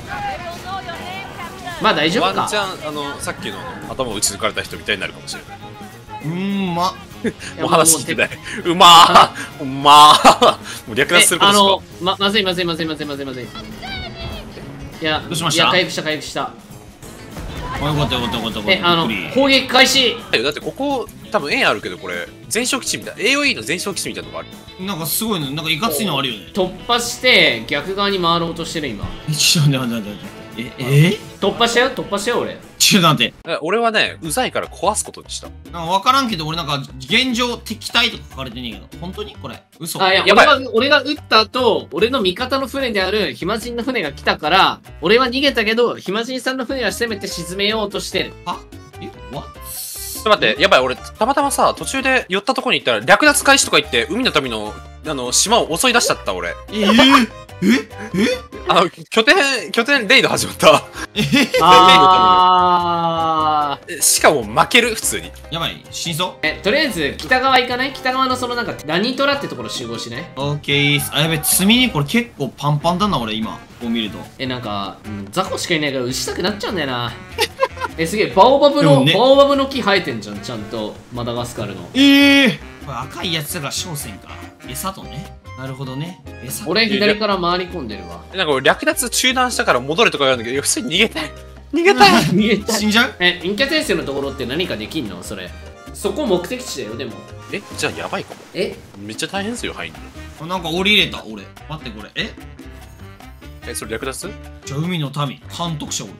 Speaker 1: まあ大丈夫か。
Speaker 3: ワンチャン、あの、さっきの頭を打ち抜かれた人みたいになるかもしれない。
Speaker 2: うーん、ま。
Speaker 1: いや
Speaker 3: もう話聞いてない
Speaker 1: も。
Speaker 3: うまーうまーもう略奪することしか。
Speaker 1: えあのままずいまずいまずいまずいまずいまずい。いや
Speaker 2: どうしました？
Speaker 1: いや回復した回復した。
Speaker 2: あ、よかったよかったよかったよかった。
Speaker 1: えあの
Speaker 2: びっくり
Speaker 1: 攻撃開始。
Speaker 3: だってここ多分円あるけど、これ全焼基地みたいな エーオーイー の全焼基地みたいなのがある。
Speaker 2: なんかすごいの、なんかいかついのあるよね。
Speaker 1: 突破して逆側に回ろうとしてる今。
Speaker 2: え、ちょっと待って待って待って。え、え
Speaker 1: 突破したよ突破したよ俺。
Speaker 2: ちょっと待って。
Speaker 3: え俺はね、うざいから壊すことにした。
Speaker 2: なんか分からんけど、俺なんか現状敵対とか書かれてねえけど、本当にこれ嘘？
Speaker 1: あいや
Speaker 3: やばい
Speaker 1: 俺が俺が撃った後俺の味方の船である暇人の船が来たから俺は逃げたけど暇人さんの船は攻めて沈めようとしてる。
Speaker 2: はえわ
Speaker 3: ちょっと待って、やばい、俺たまたまさ、途中で寄ったとこに行ったら略奪開始とか言って海の民のあの島を襲い出しちゃった俺。
Speaker 2: えー、ええ
Speaker 3: あの拠点拠点レイド始まった。
Speaker 2: え
Speaker 1: あー
Speaker 3: えしかも負ける普通に。
Speaker 2: やばい、死にそう？
Speaker 1: えとりあえず北側行かない？北側のそのなんか何トラってところ集合しない？
Speaker 2: オッケーす。あ、やべ、積み荷これ結構パンパンだな、俺今。こう見ると。
Speaker 1: えなんか、うん、雑魚しかいないから打ちたくなっちゃうんだよな。えすげえバオバブの、
Speaker 2: でもね
Speaker 1: バオバブの木生えてんじゃんちゃんとマダガスカルの。
Speaker 2: ええー、これ赤いやつだから商船か。餌とね。なるほどね。餌と。
Speaker 1: 俺左から回り込んでるわ。
Speaker 3: なんか俺略奪中断したから戻れとか言うんだけど、いや普通に逃げたい逃げたい
Speaker 1: 逃げたい。
Speaker 2: 死んじゃう？
Speaker 1: え陰キャ転生のところって何かできんのそれ？そこ目的地だよでも。
Speaker 3: えじゃあやばいかも。
Speaker 1: え
Speaker 3: めっちゃ大変ですよ入んの。
Speaker 2: なんか降りれた、俺。待って、これ。え
Speaker 3: えそれ略奪？
Speaker 2: じゃあ海の民、監督者おる。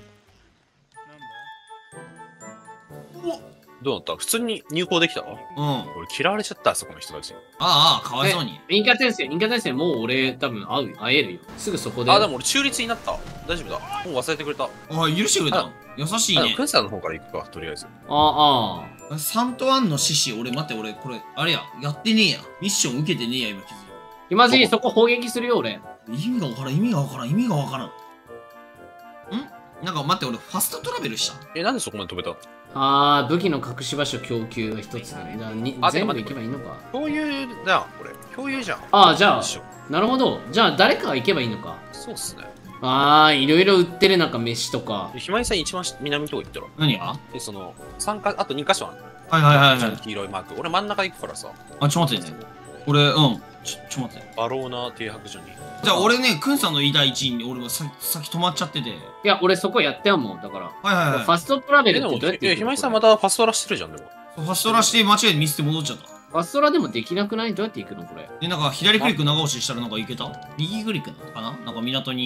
Speaker 3: どうなった？普通に入港できた？
Speaker 2: うん。あ
Speaker 3: 俺嫌われちゃった、そこの人たち。
Speaker 2: あ、かわいそうに。
Speaker 1: 陰キャ転生陰キャ転生もう俺多分会う会えるよすぐそこで。
Speaker 3: あ、でも俺中立になった。大丈夫だ。もう忘れてくれた。
Speaker 2: あ、許してくれた。優しい
Speaker 3: あ、
Speaker 2: ね。
Speaker 3: クンさんの方から行くか、とりあえず。
Speaker 1: ああ
Speaker 2: サントアンの獅子、俺待って、俺、これ、あれや、やってねえや。ミッション受けてねえや、今気づい
Speaker 1: 今じそこ砲撃するよ俺。
Speaker 2: た。意味がわからん、意味がわからん、意味がわからん。んなんか待って、俺、ファストトラベルした。
Speaker 3: え、なんでそこまで飛べた？
Speaker 1: ああ武器の隠し場所供給が一つだね。じゃあに
Speaker 3: あ
Speaker 1: 全部
Speaker 3: てか
Speaker 1: 行けばいいのか。
Speaker 3: 共有だ、これ。共有じゃん。
Speaker 1: ああじゃあ
Speaker 3: 一緒
Speaker 1: なるほど。じゃあ誰かが行けばいいのか。
Speaker 3: そうっすね。
Speaker 1: ああいろいろ売ってるなんか飯とか。
Speaker 3: ひまりさん一番南のとこ行ったら。
Speaker 2: 何が？
Speaker 3: で、その、三か、あとに箇所ある。
Speaker 2: はいはいはいはい。
Speaker 3: 黄色いマーク。俺真ん中行くからさ。
Speaker 2: あ、ちょっと待ってね。俺、うん。ちょ、ちょ待って。
Speaker 3: バローナ停泊所に。
Speaker 2: じゃあ俺ね、クンさんの言いたい一位に俺はさ先止まっちゃってて。はい
Speaker 1: いや俺そこやったよもんだから。
Speaker 2: はいはい。
Speaker 1: ファストトラベ
Speaker 3: え、でも、
Speaker 1: ルってどうやって
Speaker 3: いや、ひまりさん
Speaker 1: ま
Speaker 3: またファストラしてるじゃん、でも。
Speaker 2: ファストラして間違えてミスって戻っちゃった。
Speaker 1: ファストラでもできなくない？どうやって行くのこれ。
Speaker 2: で、なんか左クリック長押ししたらなんかいけた？右クリックなのかな？なんか港に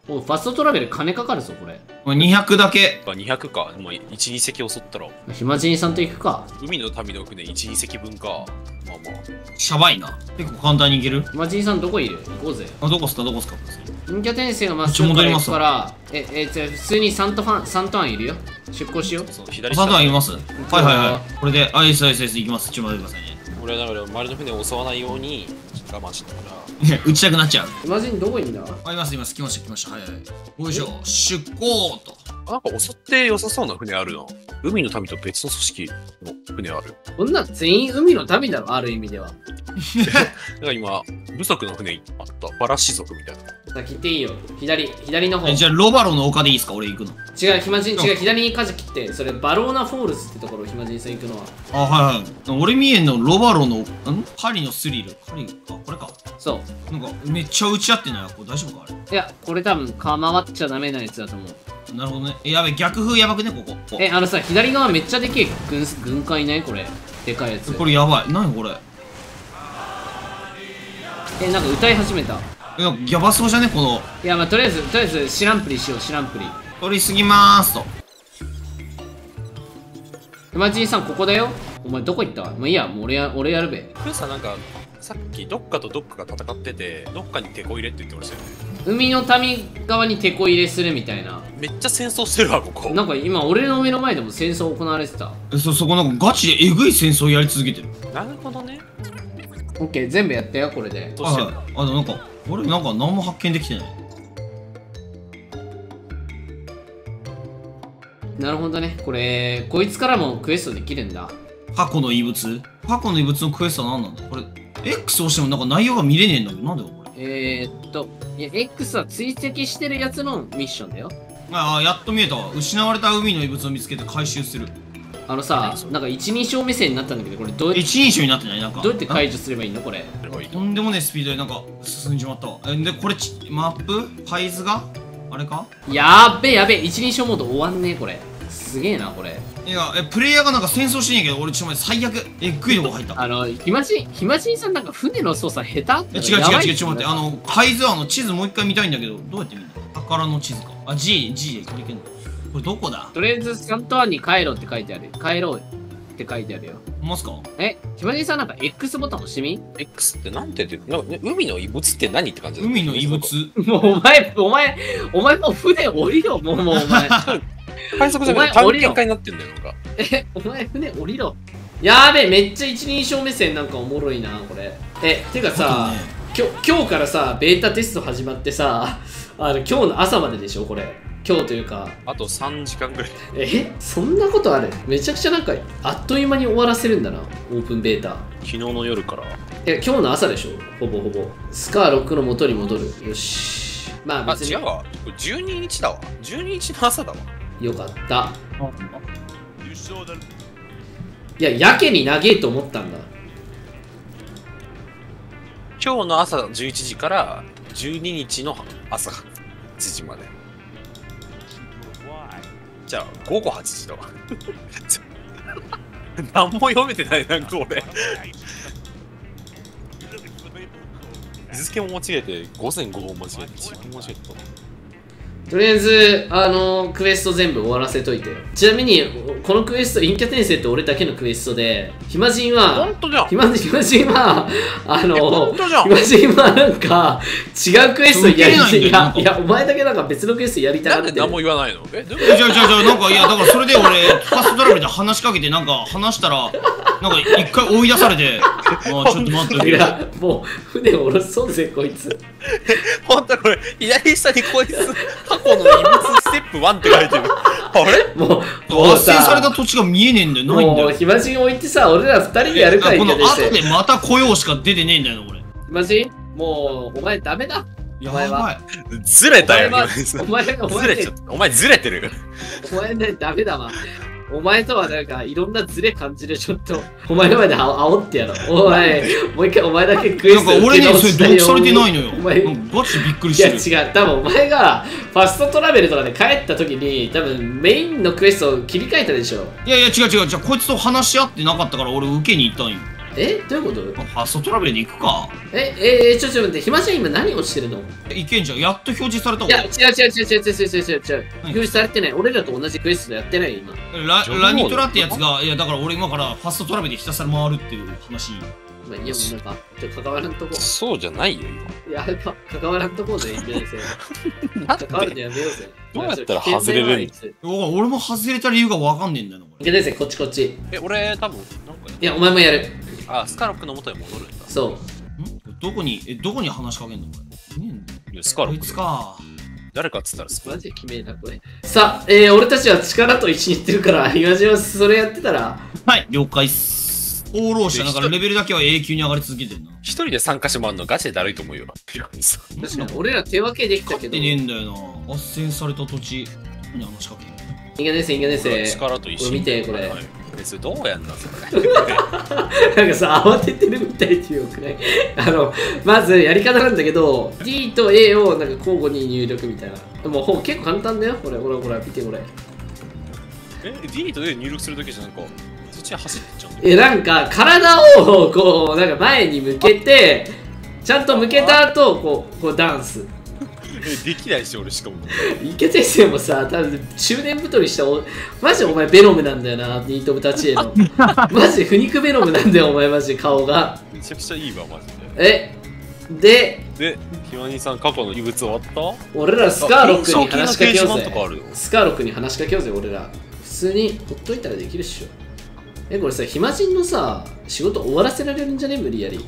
Speaker 1: おファストトラベル金かかるぞこれ。
Speaker 2: にひゃくだけ。
Speaker 3: にひゃくか。まあ、いち、に隻襲ったら。
Speaker 1: 暇人さんと行くか。
Speaker 3: 海の民の船いち、に隻分か。まあまあ。
Speaker 2: シャバいな。結構簡単にいける。
Speaker 1: 暇人さんどこいる？行こうぜ。
Speaker 2: あ、どこっすかどこっすか。
Speaker 1: 陰キャ転生がまっすぐから行くから、え、え、じゃあ普通にサントファン、サントアンいるよ。出航しよう。
Speaker 3: そう左
Speaker 2: サントアンいます。はいはいはい。これで、あ、いいですいいです行きます。ちょっと待ってくださいね。
Speaker 3: 俺はだから周りの船を襲わないように我慢してたから。
Speaker 2: 打ちたくなっちゃう。
Speaker 1: 暇人どこいんだ？
Speaker 2: あ、いますいます。来ました来ました。はいはい。よいしょ。出港と。
Speaker 3: なんか襲って良さそうな船あるな。海の民と別の組織の船ある。
Speaker 1: こんなん全員海の民だろ、ある意味では。
Speaker 3: だから今、部族の船あった。バラ氏族みたいな。
Speaker 1: さあ切っていいよ。左、左の方。
Speaker 2: え、じゃあロバロの丘でいいですか俺行くの。
Speaker 1: 違う、暇人、違う、左に舵切って、それバローナフォールズってところ、暇人さん行くのは。
Speaker 2: あ、はいはい。俺見えんのロバロの、ん針のスリル。針、あ、これか。
Speaker 1: そう。
Speaker 2: なんかめっちゃ打ち合ってない。これ大丈夫かあれ。
Speaker 1: いや、これ多分、構っちゃダメなやつだと思う。
Speaker 2: なるほどね。え、やべ、逆風やばくね、ここ。
Speaker 1: え、あのさ、左側めっちゃでけえ軍、軍艦いないこれ。でかいやつ。
Speaker 2: これやばい。なにこれ。
Speaker 1: え、なんか歌い始めた。
Speaker 2: え、なんかやばそうじゃねこの。
Speaker 1: いや、まあ、とりあえず、とりあえず、知らんぷりしよう、知らんぷり。
Speaker 2: 取りすぎまーすと。
Speaker 1: 暇人さん、ここだよ。お前、どこ行った？もういいや、もう俺や、俺やるべ。
Speaker 3: クーさんなんか、さっきどっかとどっかが戦ってて、どっかにテこ入れって言ってましたよね。
Speaker 1: 海の民側にテこ入れするみたいな。
Speaker 3: めっちゃ戦争してるわ、ここ。
Speaker 1: なんか今、俺の目の前でも戦争行われてた。
Speaker 2: え、そ、そこなんかガチでえぐい戦争やり続けてる。
Speaker 3: なるほどね。
Speaker 1: オッケー、全部やったよ、これで。
Speaker 3: どうしてんの？
Speaker 2: はい、あの、なんか、俺なんか何も発見できてない。
Speaker 1: なるほどね。これ、こいつからもクエストできるんだ。
Speaker 2: 過去の遺物過去の遺物のクエストは何なんだこれ、X 押してもなんか内容が見れねえんだけど、なんでこれ。
Speaker 1: えー、っと、いや、X は追跡してるやつのミッションだよ。
Speaker 2: ああ、やっと見えたわ。失われた海の遺物を見つけて回収する。
Speaker 1: あのさ、なんか一人称目線になったんだけど、これどうやって、
Speaker 2: 一人称になってないなんか。
Speaker 1: どうやって解除すればいいのこれ。
Speaker 2: とんでもねえスピードでなんか進んじまったわ。えで、これち、マップパイズがあれか
Speaker 1: やっべやべ、一人称モード終わんねえ、これ。すげえな、これ。
Speaker 2: いや、え、プレイヤーがなんか戦争してんやけど、俺ちょっと待って、最悪。えっぐいとこ入った。
Speaker 1: あの、暇人、暇人さんなんか船の操作下手
Speaker 2: え、違う違う違う、ちょっと待って、あの、海図あの地図もう一回見たいんだけど、どうやって見るの宝の地図か。あ、G、G でこれいけんのこれどこだ
Speaker 1: とりあえず、サントアンに帰ろうって書いてある。帰ろうって書いてあるよ。
Speaker 2: ほんますか
Speaker 1: え、暇人さんなんか X ボタン押してみ
Speaker 3: X ってなんて言って、なんかね、海の遺物って何って感じだ。
Speaker 2: 海の遺物。
Speaker 1: もうお前、お前、お前もう船降りろ、もう、もうお前。
Speaker 3: 海賊じゃなくて探検家になってんだよ、なんか。
Speaker 1: え、お前船降りろ。やーべえ、めっちゃ一人称目線なんかおもろいな、これ。え、てかさ、
Speaker 2: ね、
Speaker 1: 今日、今日からさ、ベータテスト始まってさ、あの、今日の朝まででしょ、これ。今日というか。
Speaker 3: あとさんじかんぐらい。
Speaker 1: え、そんなことある？めちゃくちゃなんか、あっという間に終わらせるんだな、オープンベータ。
Speaker 3: 昨日の夜から。
Speaker 1: え、今日の朝でしょ、ほぼほぼ。スカーロックの元に戻る。よし。まあ
Speaker 3: あ、
Speaker 1: 別に。
Speaker 3: 違うわ。これじゅうににちだわ。じゅうににちの朝だわ。
Speaker 1: よかった。いや、やけに長えと思ったんだ。
Speaker 3: 今日の朝じゅういちじからじゅうににちの朝はちじまで。じゃあ、午後はちじだわ。何も読めてない、なんか俺。日付も間違えて、午前午後間違えて、時間間違えた。
Speaker 1: とりあえず、あのクエスト全部終わらせといてよ。ちなみに、このクエスト、陰キャ転生って俺だけのクエストで、暇人は、
Speaker 3: 本当じゃん。
Speaker 1: 暇人は、あの、
Speaker 3: 本当じゃん。
Speaker 1: 暇人はなんか、違うクエストやりたい。いや、いや、お前だけなんか別のクエストやりたがってる。
Speaker 3: なんで何も言わないの？え、でも
Speaker 2: じゃあじゃあじゃあなんかいやだからそれで俺ファストトラベルで話しかけてなんか話したらなんか一回追い出されてまあちょっと待って
Speaker 1: いや、もう、船下ろしそうぜ、こいつ。
Speaker 3: 本当これ、左下にこいつ、過去の遺物ステップワンって書いてる。あれ
Speaker 1: もう、も
Speaker 2: 斡旋
Speaker 1: うさ、
Speaker 2: された土地が見えねえんだよないんだよ
Speaker 1: もう、暇人置いてさ、俺ら二人でやるからいい
Speaker 2: この
Speaker 1: んだよ、
Speaker 2: 後でまた雇用しか出てねえんだよな俺
Speaker 1: 暇人もう、お前ダメだ。お前は。
Speaker 2: や
Speaker 3: ずれたよ、
Speaker 1: お前は
Speaker 3: 今
Speaker 1: お前、お前ね
Speaker 3: ずれちゃっ、た。お前ずれてる。
Speaker 1: お前ね、ダメだわ。お前とはなんか、いろんなズレ感じる、ちょっと。お前の前であ煽ってやろう。お前、もう一回お前だけクエスト
Speaker 2: なんか俺にそれ同期されてないのよ
Speaker 1: お前、
Speaker 2: なんかガチでびっくり
Speaker 1: い
Speaker 2: してる
Speaker 1: や違う、多分お前がファストトラベルとかで帰った時に多分メインのクエストを切り替えたでしょ。
Speaker 2: いやいや違う違う違うこいつと話し合ってなかったから俺受けに行ったんよ
Speaker 1: えどういうこと？
Speaker 2: ファストトラベルで行くか。
Speaker 1: えええちょちょ待って、暇じゃん今何をしてるの？
Speaker 2: いけんじゃん。やっと表示された
Speaker 1: いや、違う
Speaker 2: 俺。
Speaker 1: 違う違う違う違う違う違う違う。表示されてない。俺らと同じクエストやってないよ、今。
Speaker 2: ララニトラってやつが、いやだから俺今からファストトラベルでひたすら回るっていう話。
Speaker 1: まあ、いや、もうなんか、ちょっと関わらんとこ。
Speaker 3: そうじゃないよ、
Speaker 1: いや、やっぱ関わらんとこでいいんじゃないです
Speaker 3: 今。
Speaker 1: 関わるのやめようぜ。
Speaker 3: どうやったら外れるん
Speaker 2: お俺も外れた理由がわかんねえんだよな、これ。
Speaker 1: いけないですね、こっちこっち。
Speaker 3: え、俺、多分なんか
Speaker 1: いや、お前もやる。
Speaker 3: あ、スカロックの元へ戻るんだ。
Speaker 1: そう。
Speaker 2: んどこに、え、どこに話しかけんのこれ。ねえんだこい
Speaker 3: スカロック。
Speaker 2: つか。
Speaker 3: 誰かっつったらスカロッ
Speaker 1: マジで決めえな、これ。さあ、えー、俺たちは力と一緒に言ってるから、今島それやってたら、
Speaker 2: はい、了解っす。放浪者だからレベルだけは永久に上がり続けてるな。
Speaker 3: ク。一人で参加してもらうのガチでだるいと思うよ。
Speaker 1: 確かに俺ら手分けできたけど、
Speaker 2: 勝ってねえ
Speaker 1: い
Speaker 2: んだよな。斡旋された土地に話しかけんの。
Speaker 1: けないです、いけないです。
Speaker 3: 力と一緒に。
Speaker 1: これ見てこれ
Speaker 3: はいえ、それどうやんだ、それ。
Speaker 1: なんかさ、慌ててるみたいっていうくらい。あの、まずやり方なんだけど、D と A をなんか交互に入力みたいな。もうほぼ結構簡単だよ。これ、ほらほら、見てこれ。
Speaker 3: え、D と A 入力するだけじゃなんか、そっちに走ってっちゃうんだよ。
Speaker 1: え、なんか体をこう、なんか前に向けて、ちゃんと向けた後、こう、こうダンス。
Speaker 3: え、できないし、俺しかも。
Speaker 1: いけてしてもさ、多分中年太りしたお、マジでお前ベノムなんだよな、ニートブタチエの。マジで不肉ベノムなんだよ、お前マジで顔が。
Speaker 3: めちゃくちゃいいわ、マジで。
Speaker 1: え、で、
Speaker 3: で、ひまにさん、過去の異物終わった
Speaker 1: 俺らスカーロックに話しかけよう
Speaker 3: あ掲示板とかある
Speaker 1: ぜ
Speaker 3: よ。
Speaker 1: スカーロックに話しかけようぜ、俺ら。普通にほっといたらできるっしょ。え、これさ、暇人のさ、仕事終わらせられるんじゃね無理やり。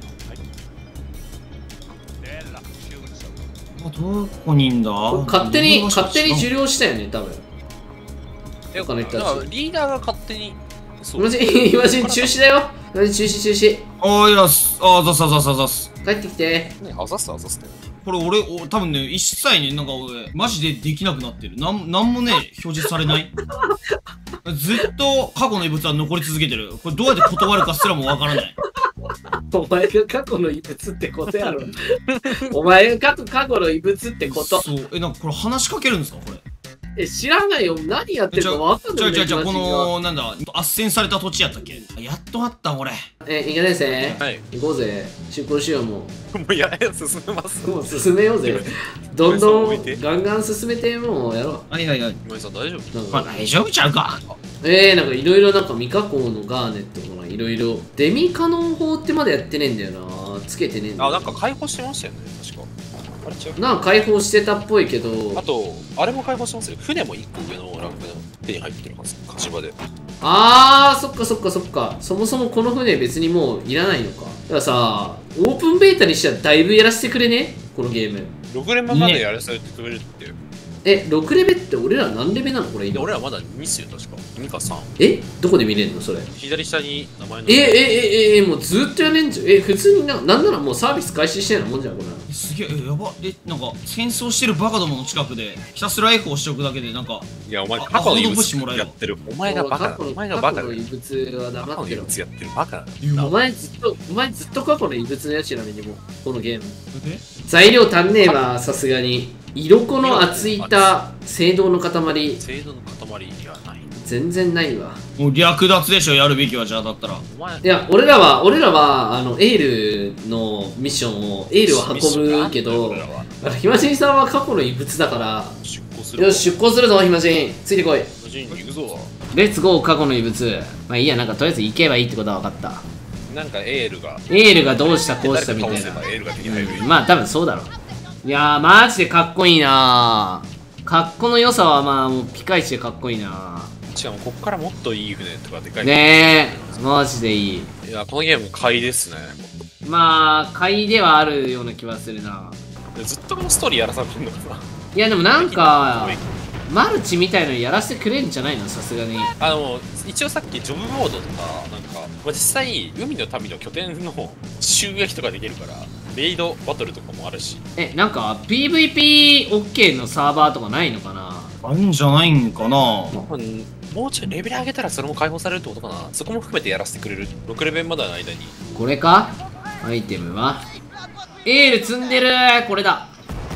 Speaker 2: どこにいんだ
Speaker 1: 勝手に、勝手に受領したよね、多分。
Speaker 3: え、
Speaker 1: 他の人たち
Speaker 3: だからリーダーが勝手に。そう
Speaker 1: 暇人、暇人中止だよ。暇人中止中止。
Speaker 2: ああ、いやす、ああ、ざすざすざすざす。
Speaker 1: 帰ってきて。
Speaker 3: ね、あざすあざすって。
Speaker 2: これ俺、お多分ね、一切ね、なんか俺、マジでできなくなってる。なん、なんもね、表示されない。ずっと過去の異物は残り続けてる。これどうやって断るかすらもわからない。
Speaker 1: お前が過去の異物ってことやろ。お前が過去の異物ってこと。
Speaker 2: そう。え、なんかこれ話しかけるんですかこれ。
Speaker 1: え、知らないよ。何やってるか分かんない。
Speaker 2: じゃあじゃあじゃあこの、なんだ、斡旋された土地やったっけやっとあった、俺。
Speaker 1: え、いけないぜ。
Speaker 3: はい。
Speaker 1: 行こうぜ。出航しようもう。
Speaker 3: もうやや進めます。
Speaker 1: もう進めようぜ。どんどん
Speaker 3: 置いて
Speaker 1: ガンガン進めてもうやろ
Speaker 2: はいはいはい。
Speaker 3: ひまにさん大丈夫
Speaker 1: う。なん
Speaker 2: まあ
Speaker 1: か
Speaker 2: 大丈夫ちゃうか。
Speaker 1: えー、なんかいろいろなんか未加工のガーネットとかいろいろ。デミカノン法ってまだやってねえんだよな。つけてねえんだよ。
Speaker 3: あ、なんか解放してましたよね、確か。あれ違う
Speaker 1: なんか解放してたっぽいけど。
Speaker 3: あと、あれも解放してますよ。船もいっこ上のランクの手に入ってるはず。火事場で。
Speaker 1: あー、そっかそっかそっか。そもそもこの船別にもういらないのか。だからさ、オープンベータにしてはだいぶやらせてくれねこのゲーム。
Speaker 3: ろく連覇までやらせてくれるって。
Speaker 1: え、ろくレベって俺ら何レベなのこれ
Speaker 3: で、
Speaker 1: 今。
Speaker 3: 俺らまだにっすよ、確か。にかさん。
Speaker 1: えどこで見れんのそれ。
Speaker 3: 左下に名前の。
Speaker 1: え、え、え、え、え、もうずっとやれんじゃん。え、普通にな、なんならもうサービス開始してんのもんじゃん、これ。
Speaker 2: すげえ、えやば。え、なんか、戦争してるバカどもの近くで、ひたすら F をしておくだけで、なんか、
Speaker 3: いや、お前、
Speaker 2: あ
Speaker 3: 過去の異
Speaker 2: アホドブッシュもらえる
Speaker 3: 物やってる。お前がバカだ。お前がバカだ。
Speaker 1: 過去の異物は
Speaker 3: 過去
Speaker 1: 黙ってろ。
Speaker 3: の異物やってるバカだ。
Speaker 1: お前ずっと、お前ずっと過去の異物のやつちなみにもう、このゲーム。
Speaker 2: で
Speaker 1: 材料足んねえわ、さすがに。色粉の厚いた青銅の塊、
Speaker 3: 精度の塊ではない。
Speaker 1: 全然ないわ。
Speaker 2: もう略奪でしょ、やるべきは、じゃあだったら。
Speaker 3: お前、
Speaker 1: いや、俺らは、俺らは、あの、エールのミッションを、エールを運ぶけど、
Speaker 3: 俺らは
Speaker 1: あのひまじんさんは過去の異物だから、
Speaker 3: 出航する。
Speaker 1: よし、出航するぞ、ひまじん。ついてこい。
Speaker 3: 無人に行くぞ。
Speaker 1: レッツゴー、過去の異物。まあいいや、なんかとりあえず行けばいいってことは分かった。
Speaker 3: なんかエールが。
Speaker 1: エールがどうしたこうしたみたいな
Speaker 3: 誰か倒せばエールが手に入る。
Speaker 1: うんまあ多分そうだろう。いやーマジでかっこいいなー。かっこの良さはまあもうピカイチでかっこいいな
Speaker 3: しかもこっからもっといい船とかでか
Speaker 1: ー。
Speaker 3: い。
Speaker 1: ねえマジでいい。
Speaker 3: いや、このゲーム買いですね。
Speaker 1: まあ買いではあるような気はするな。
Speaker 3: ずっとこのストーリーやらされてるのかな。
Speaker 1: いやでもなんかマルチみたいのやらせてくれんじゃないのさすがに。
Speaker 3: あの、一応さっきジョブモードとか、なんか、まあ、実際、海の民の拠点の収益とかできるから、レイドバトルとかもあるし。
Speaker 1: えなんか ピーブイピーオーケー のサーバーとかないのかな。
Speaker 2: あるんじゃないんかな。
Speaker 3: 多分もうちょいレベル上げたらそれも解放されるってことかな。そこも含めてやらせてくれる。ろくレベルまでの間に。
Speaker 1: これかアイテムはエール積んでるー。これだ。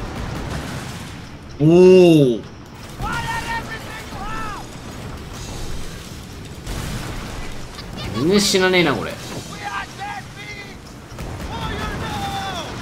Speaker 2: おお。
Speaker 1: 全然死なねえなこれ。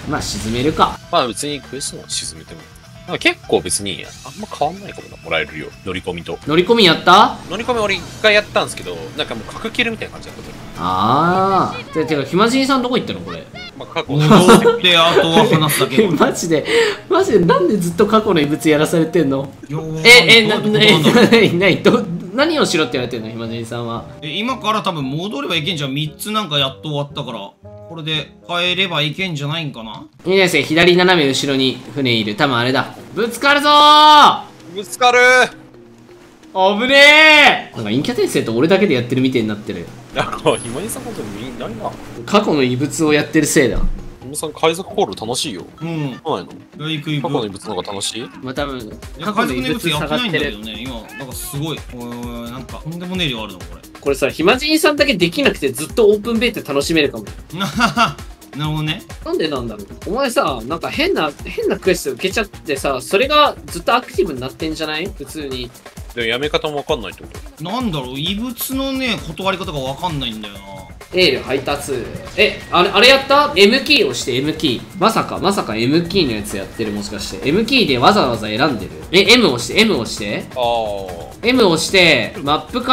Speaker 1: まあ沈めるか。
Speaker 3: まあ別にクエストは沈めても。なんか結構別にあんま変わんないかもな、もらえるよ。乗り込みと。
Speaker 1: 乗り込みやった？
Speaker 3: 乗り込み俺一回やったんですけど、なんかもう格切るみたいな感じだったと。
Speaker 1: ああ。ててか、ひまじいさんどこ行ったのこれ。
Speaker 3: まあ過去
Speaker 2: 戻ってあとは話すだけ。
Speaker 1: マジで、マジでなんでずっと過去の異物やらされてんの？え、え、な、
Speaker 2: な
Speaker 1: え、なに、ど、何をしろって言われてんのひまじいさんは。
Speaker 2: え今から多分戻ればいけんじゃん。みっつなんかやっと終わったから、これで帰ればいけんじゃないんかな。
Speaker 1: いいですね、左斜め後ろに船いる。多分あれだ。ぶつかるぞー。
Speaker 3: ぶつかる
Speaker 1: 危ねえ。なんか陰キャ転生と俺だけでやってるみたいになってる。
Speaker 3: なんか、ひまりさん本当に何な
Speaker 1: 過去の異物をやってるせいだ。
Speaker 3: ひまりさん海賊ホール楽しいよ。
Speaker 2: うん
Speaker 3: そうないの
Speaker 2: 行く行く。
Speaker 3: 過去の異物の方が楽しい
Speaker 1: まあ多分、
Speaker 2: いや海賊の異
Speaker 1: 過去の異物
Speaker 2: 物やってないん
Speaker 1: 下がってる。
Speaker 2: だけどね、今、なんかすごい、おいおいなんか、とんでもねえ量あるの、こ
Speaker 1: これさ、ひまじいさんだけできなくてずっとオープンベイって楽しめるかも。
Speaker 2: れ。なはは、なるほどね。
Speaker 1: なんでなんだろう。お前さ、なんか変な、変なクエスト受けちゃってさ、それがずっとアクティブになってんじゃない普通に。
Speaker 3: でもやめ方もわかんないってこと
Speaker 2: なんだろう、異物のね、断り方がわかんないんだよな。
Speaker 1: エール配達。え、あれ、あれやった ?M キーを押して M キー。まさか、まさか M キーのやつやってるもしかして。M キーでわざわざ選んでるえ、M 押して、M 押して。
Speaker 3: ああ。
Speaker 1: M 押して、マップから、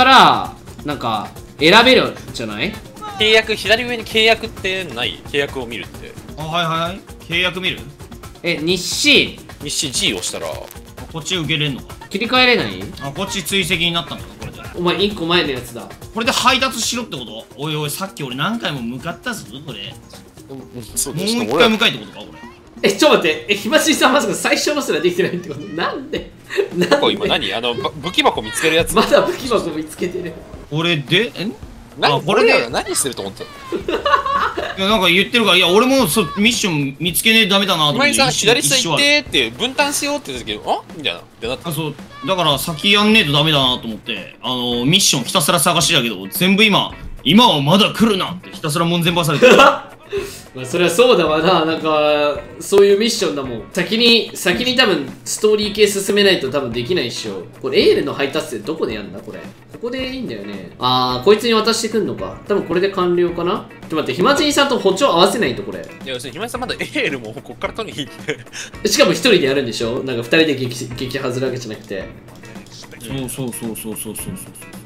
Speaker 1: なんか、選べるんじゃない？
Speaker 3: 契約、左上に契約ってない契約を見るって。
Speaker 2: あ、はいはい。契約見る？
Speaker 1: え、日誌、
Speaker 3: 日誌 G を押したら、
Speaker 2: あこっち受けれんのか。
Speaker 1: 切り替えれない？
Speaker 2: あ、こっち追跡になったんだ、これで。
Speaker 1: お前いっこまえのやつだ。
Speaker 2: これで配達しろってこと？おいおい、さっき俺何回も向かったぞ、これ。
Speaker 3: そう
Speaker 2: もう一
Speaker 3: でしかも俺
Speaker 2: 回向かいってことか、これ。
Speaker 1: え、ちょっと待って、え、ひましいさんまさか最初のすらできてないってこと？なんでなん
Speaker 3: これ今
Speaker 1: で
Speaker 3: 何あの、ば武器箱見つけるやつ。
Speaker 1: まだ武器箱見つけてる。
Speaker 2: これで、え
Speaker 3: 何
Speaker 2: あこれで
Speaker 3: 俺らが何してると思ってたの
Speaker 2: いやなんか言ってるから、いや、俺もそうミッション見つけねえとダメだなと思って。
Speaker 3: 今井さん、
Speaker 2: 一瞬
Speaker 3: 左下行っ
Speaker 2: 一瞬は
Speaker 3: てって分担しようって言った時、あみたいな。ってなって
Speaker 2: あ、そう。だから先やんねえとダメだなと思って、あの、ミッションひたすら探してたけど、全部今、今はまだ来るなってひたすら門前ばされてる。
Speaker 1: まあそれはそうだわな、なんかそういうミッションだもん。先に先に多分ストーリー系進めないと多分できないっしょ。これエールの配達ってどこでやんだこれ。ここでいいんだよね。あー、こいつに渡してくんのか。多分これで完了かな。ちょっと待って、ひまちんさんと歩調合わせないとこれ。
Speaker 3: いや、要するに、ひまりさんまだエールもこっから取りに行って。
Speaker 1: しかも一人でやるんでしょ。なんか二人で撃撃外るわけじゃなくて。
Speaker 2: そうそうそうそうそうそうそう。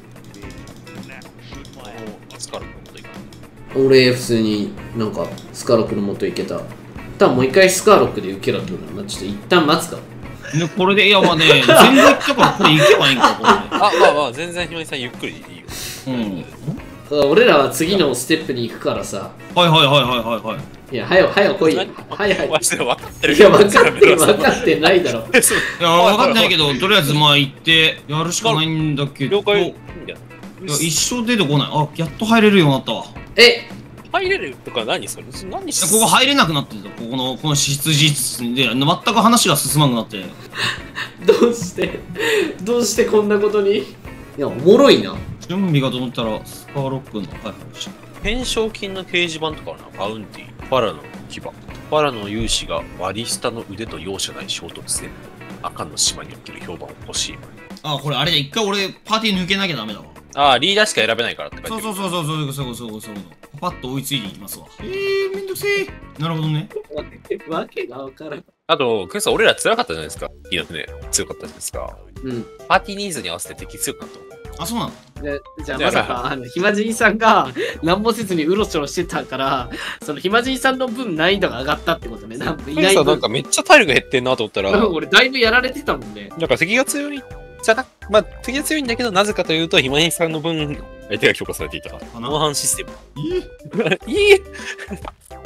Speaker 3: スカルのこといか
Speaker 1: 俺普通になんかスカーロックの元行けた。多分もう一回スカーロックで受けろって言うな。まあ、ちょっと一旦待つか。
Speaker 2: ね、これで、いや、まあね、全部行ったから、これ行けばいいんか、これ
Speaker 3: あ、まあまあ、全然ひまりさんゆっくりでいいよ。
Speaker 2: で。うん。
Speaker 1: 俺らは次のステップに行くからさ。
Speaker 2: はいはいはいはいはいはい。
Speaker 1: いや、はよ、はよ来い。
Speaker 3: 何
Speaker 1: はいはい。
Speaker 3: マジで分かってる
Speaker 1: いや、分かってる、分かってないだろ。
Speaker 3: そう
Speaker 2: いや、分かんないけど、とりあえずまあ行って、やるしかないんだけど、
Speaker 3: 了解。
Speaker 2: いや、一生出てこない。あ、やっと入れるようになったわ。
Speaker 1: え、
Speaker 3: 入れるとか何それ何し
Speaker 2: ここ入れなくなってた。ここの、この執事室で、全く話が進まなくなって。
Speaker 1: どうしてどうしてこんなことに。いや、おもろいな。
Speaker 2: 準備がと思ったら、スカーロックの、はいはい。
Speaker 3: 懸賞金の掲示板とかあるな。バウンティー。ファラの牙。ファラの勇士が割り下の腕と容赦ない衝突戦。赤の島における評判を欲しい。
Speaker 2: あ、これあれだ。一回俺、パーティー抜けなきゃダメだわ。
Speaker 3: ああ、リーダーしか選べないからって書いて
Speaker 2: そう
Speaker 3: ある。
Speaker 2: そうそうそう、そうそうそうそうそう。パッと追いついていきますわ。えー、めんどくせえ。なるほどね。
Speaker 1: わけがわからん。
Speaker 3: あと、クエスト俺ら強かったじゃないですか。いいなってね。強かったじゃないですか。
Speaker 1: うん。
Speaker 3: パーティーニーズに合わせて敵強くなったの。
Speaker 2: あ、そうなの
Speaker 1: でじゃあまさか、あの、ひまじいさんが何もせずにうろちょろしてたから、そのひまじいさんの分難易度が上がったってことね。なんかいない分。
Speaker 3: なんかめっちゃ体力減ってんなと思ったら、
Speaker 1: 俺だいぶやられてたもんね。
Speaker 3: なんか敵が強いじゃなまあ、敵が強いんだけど、なぜかというと、ひまりさんの分、相手が強化されていた。
Speaker 2: かな
Speaker 3: モンハンシステム。
Speaker 2: いい
Speaker 3: いい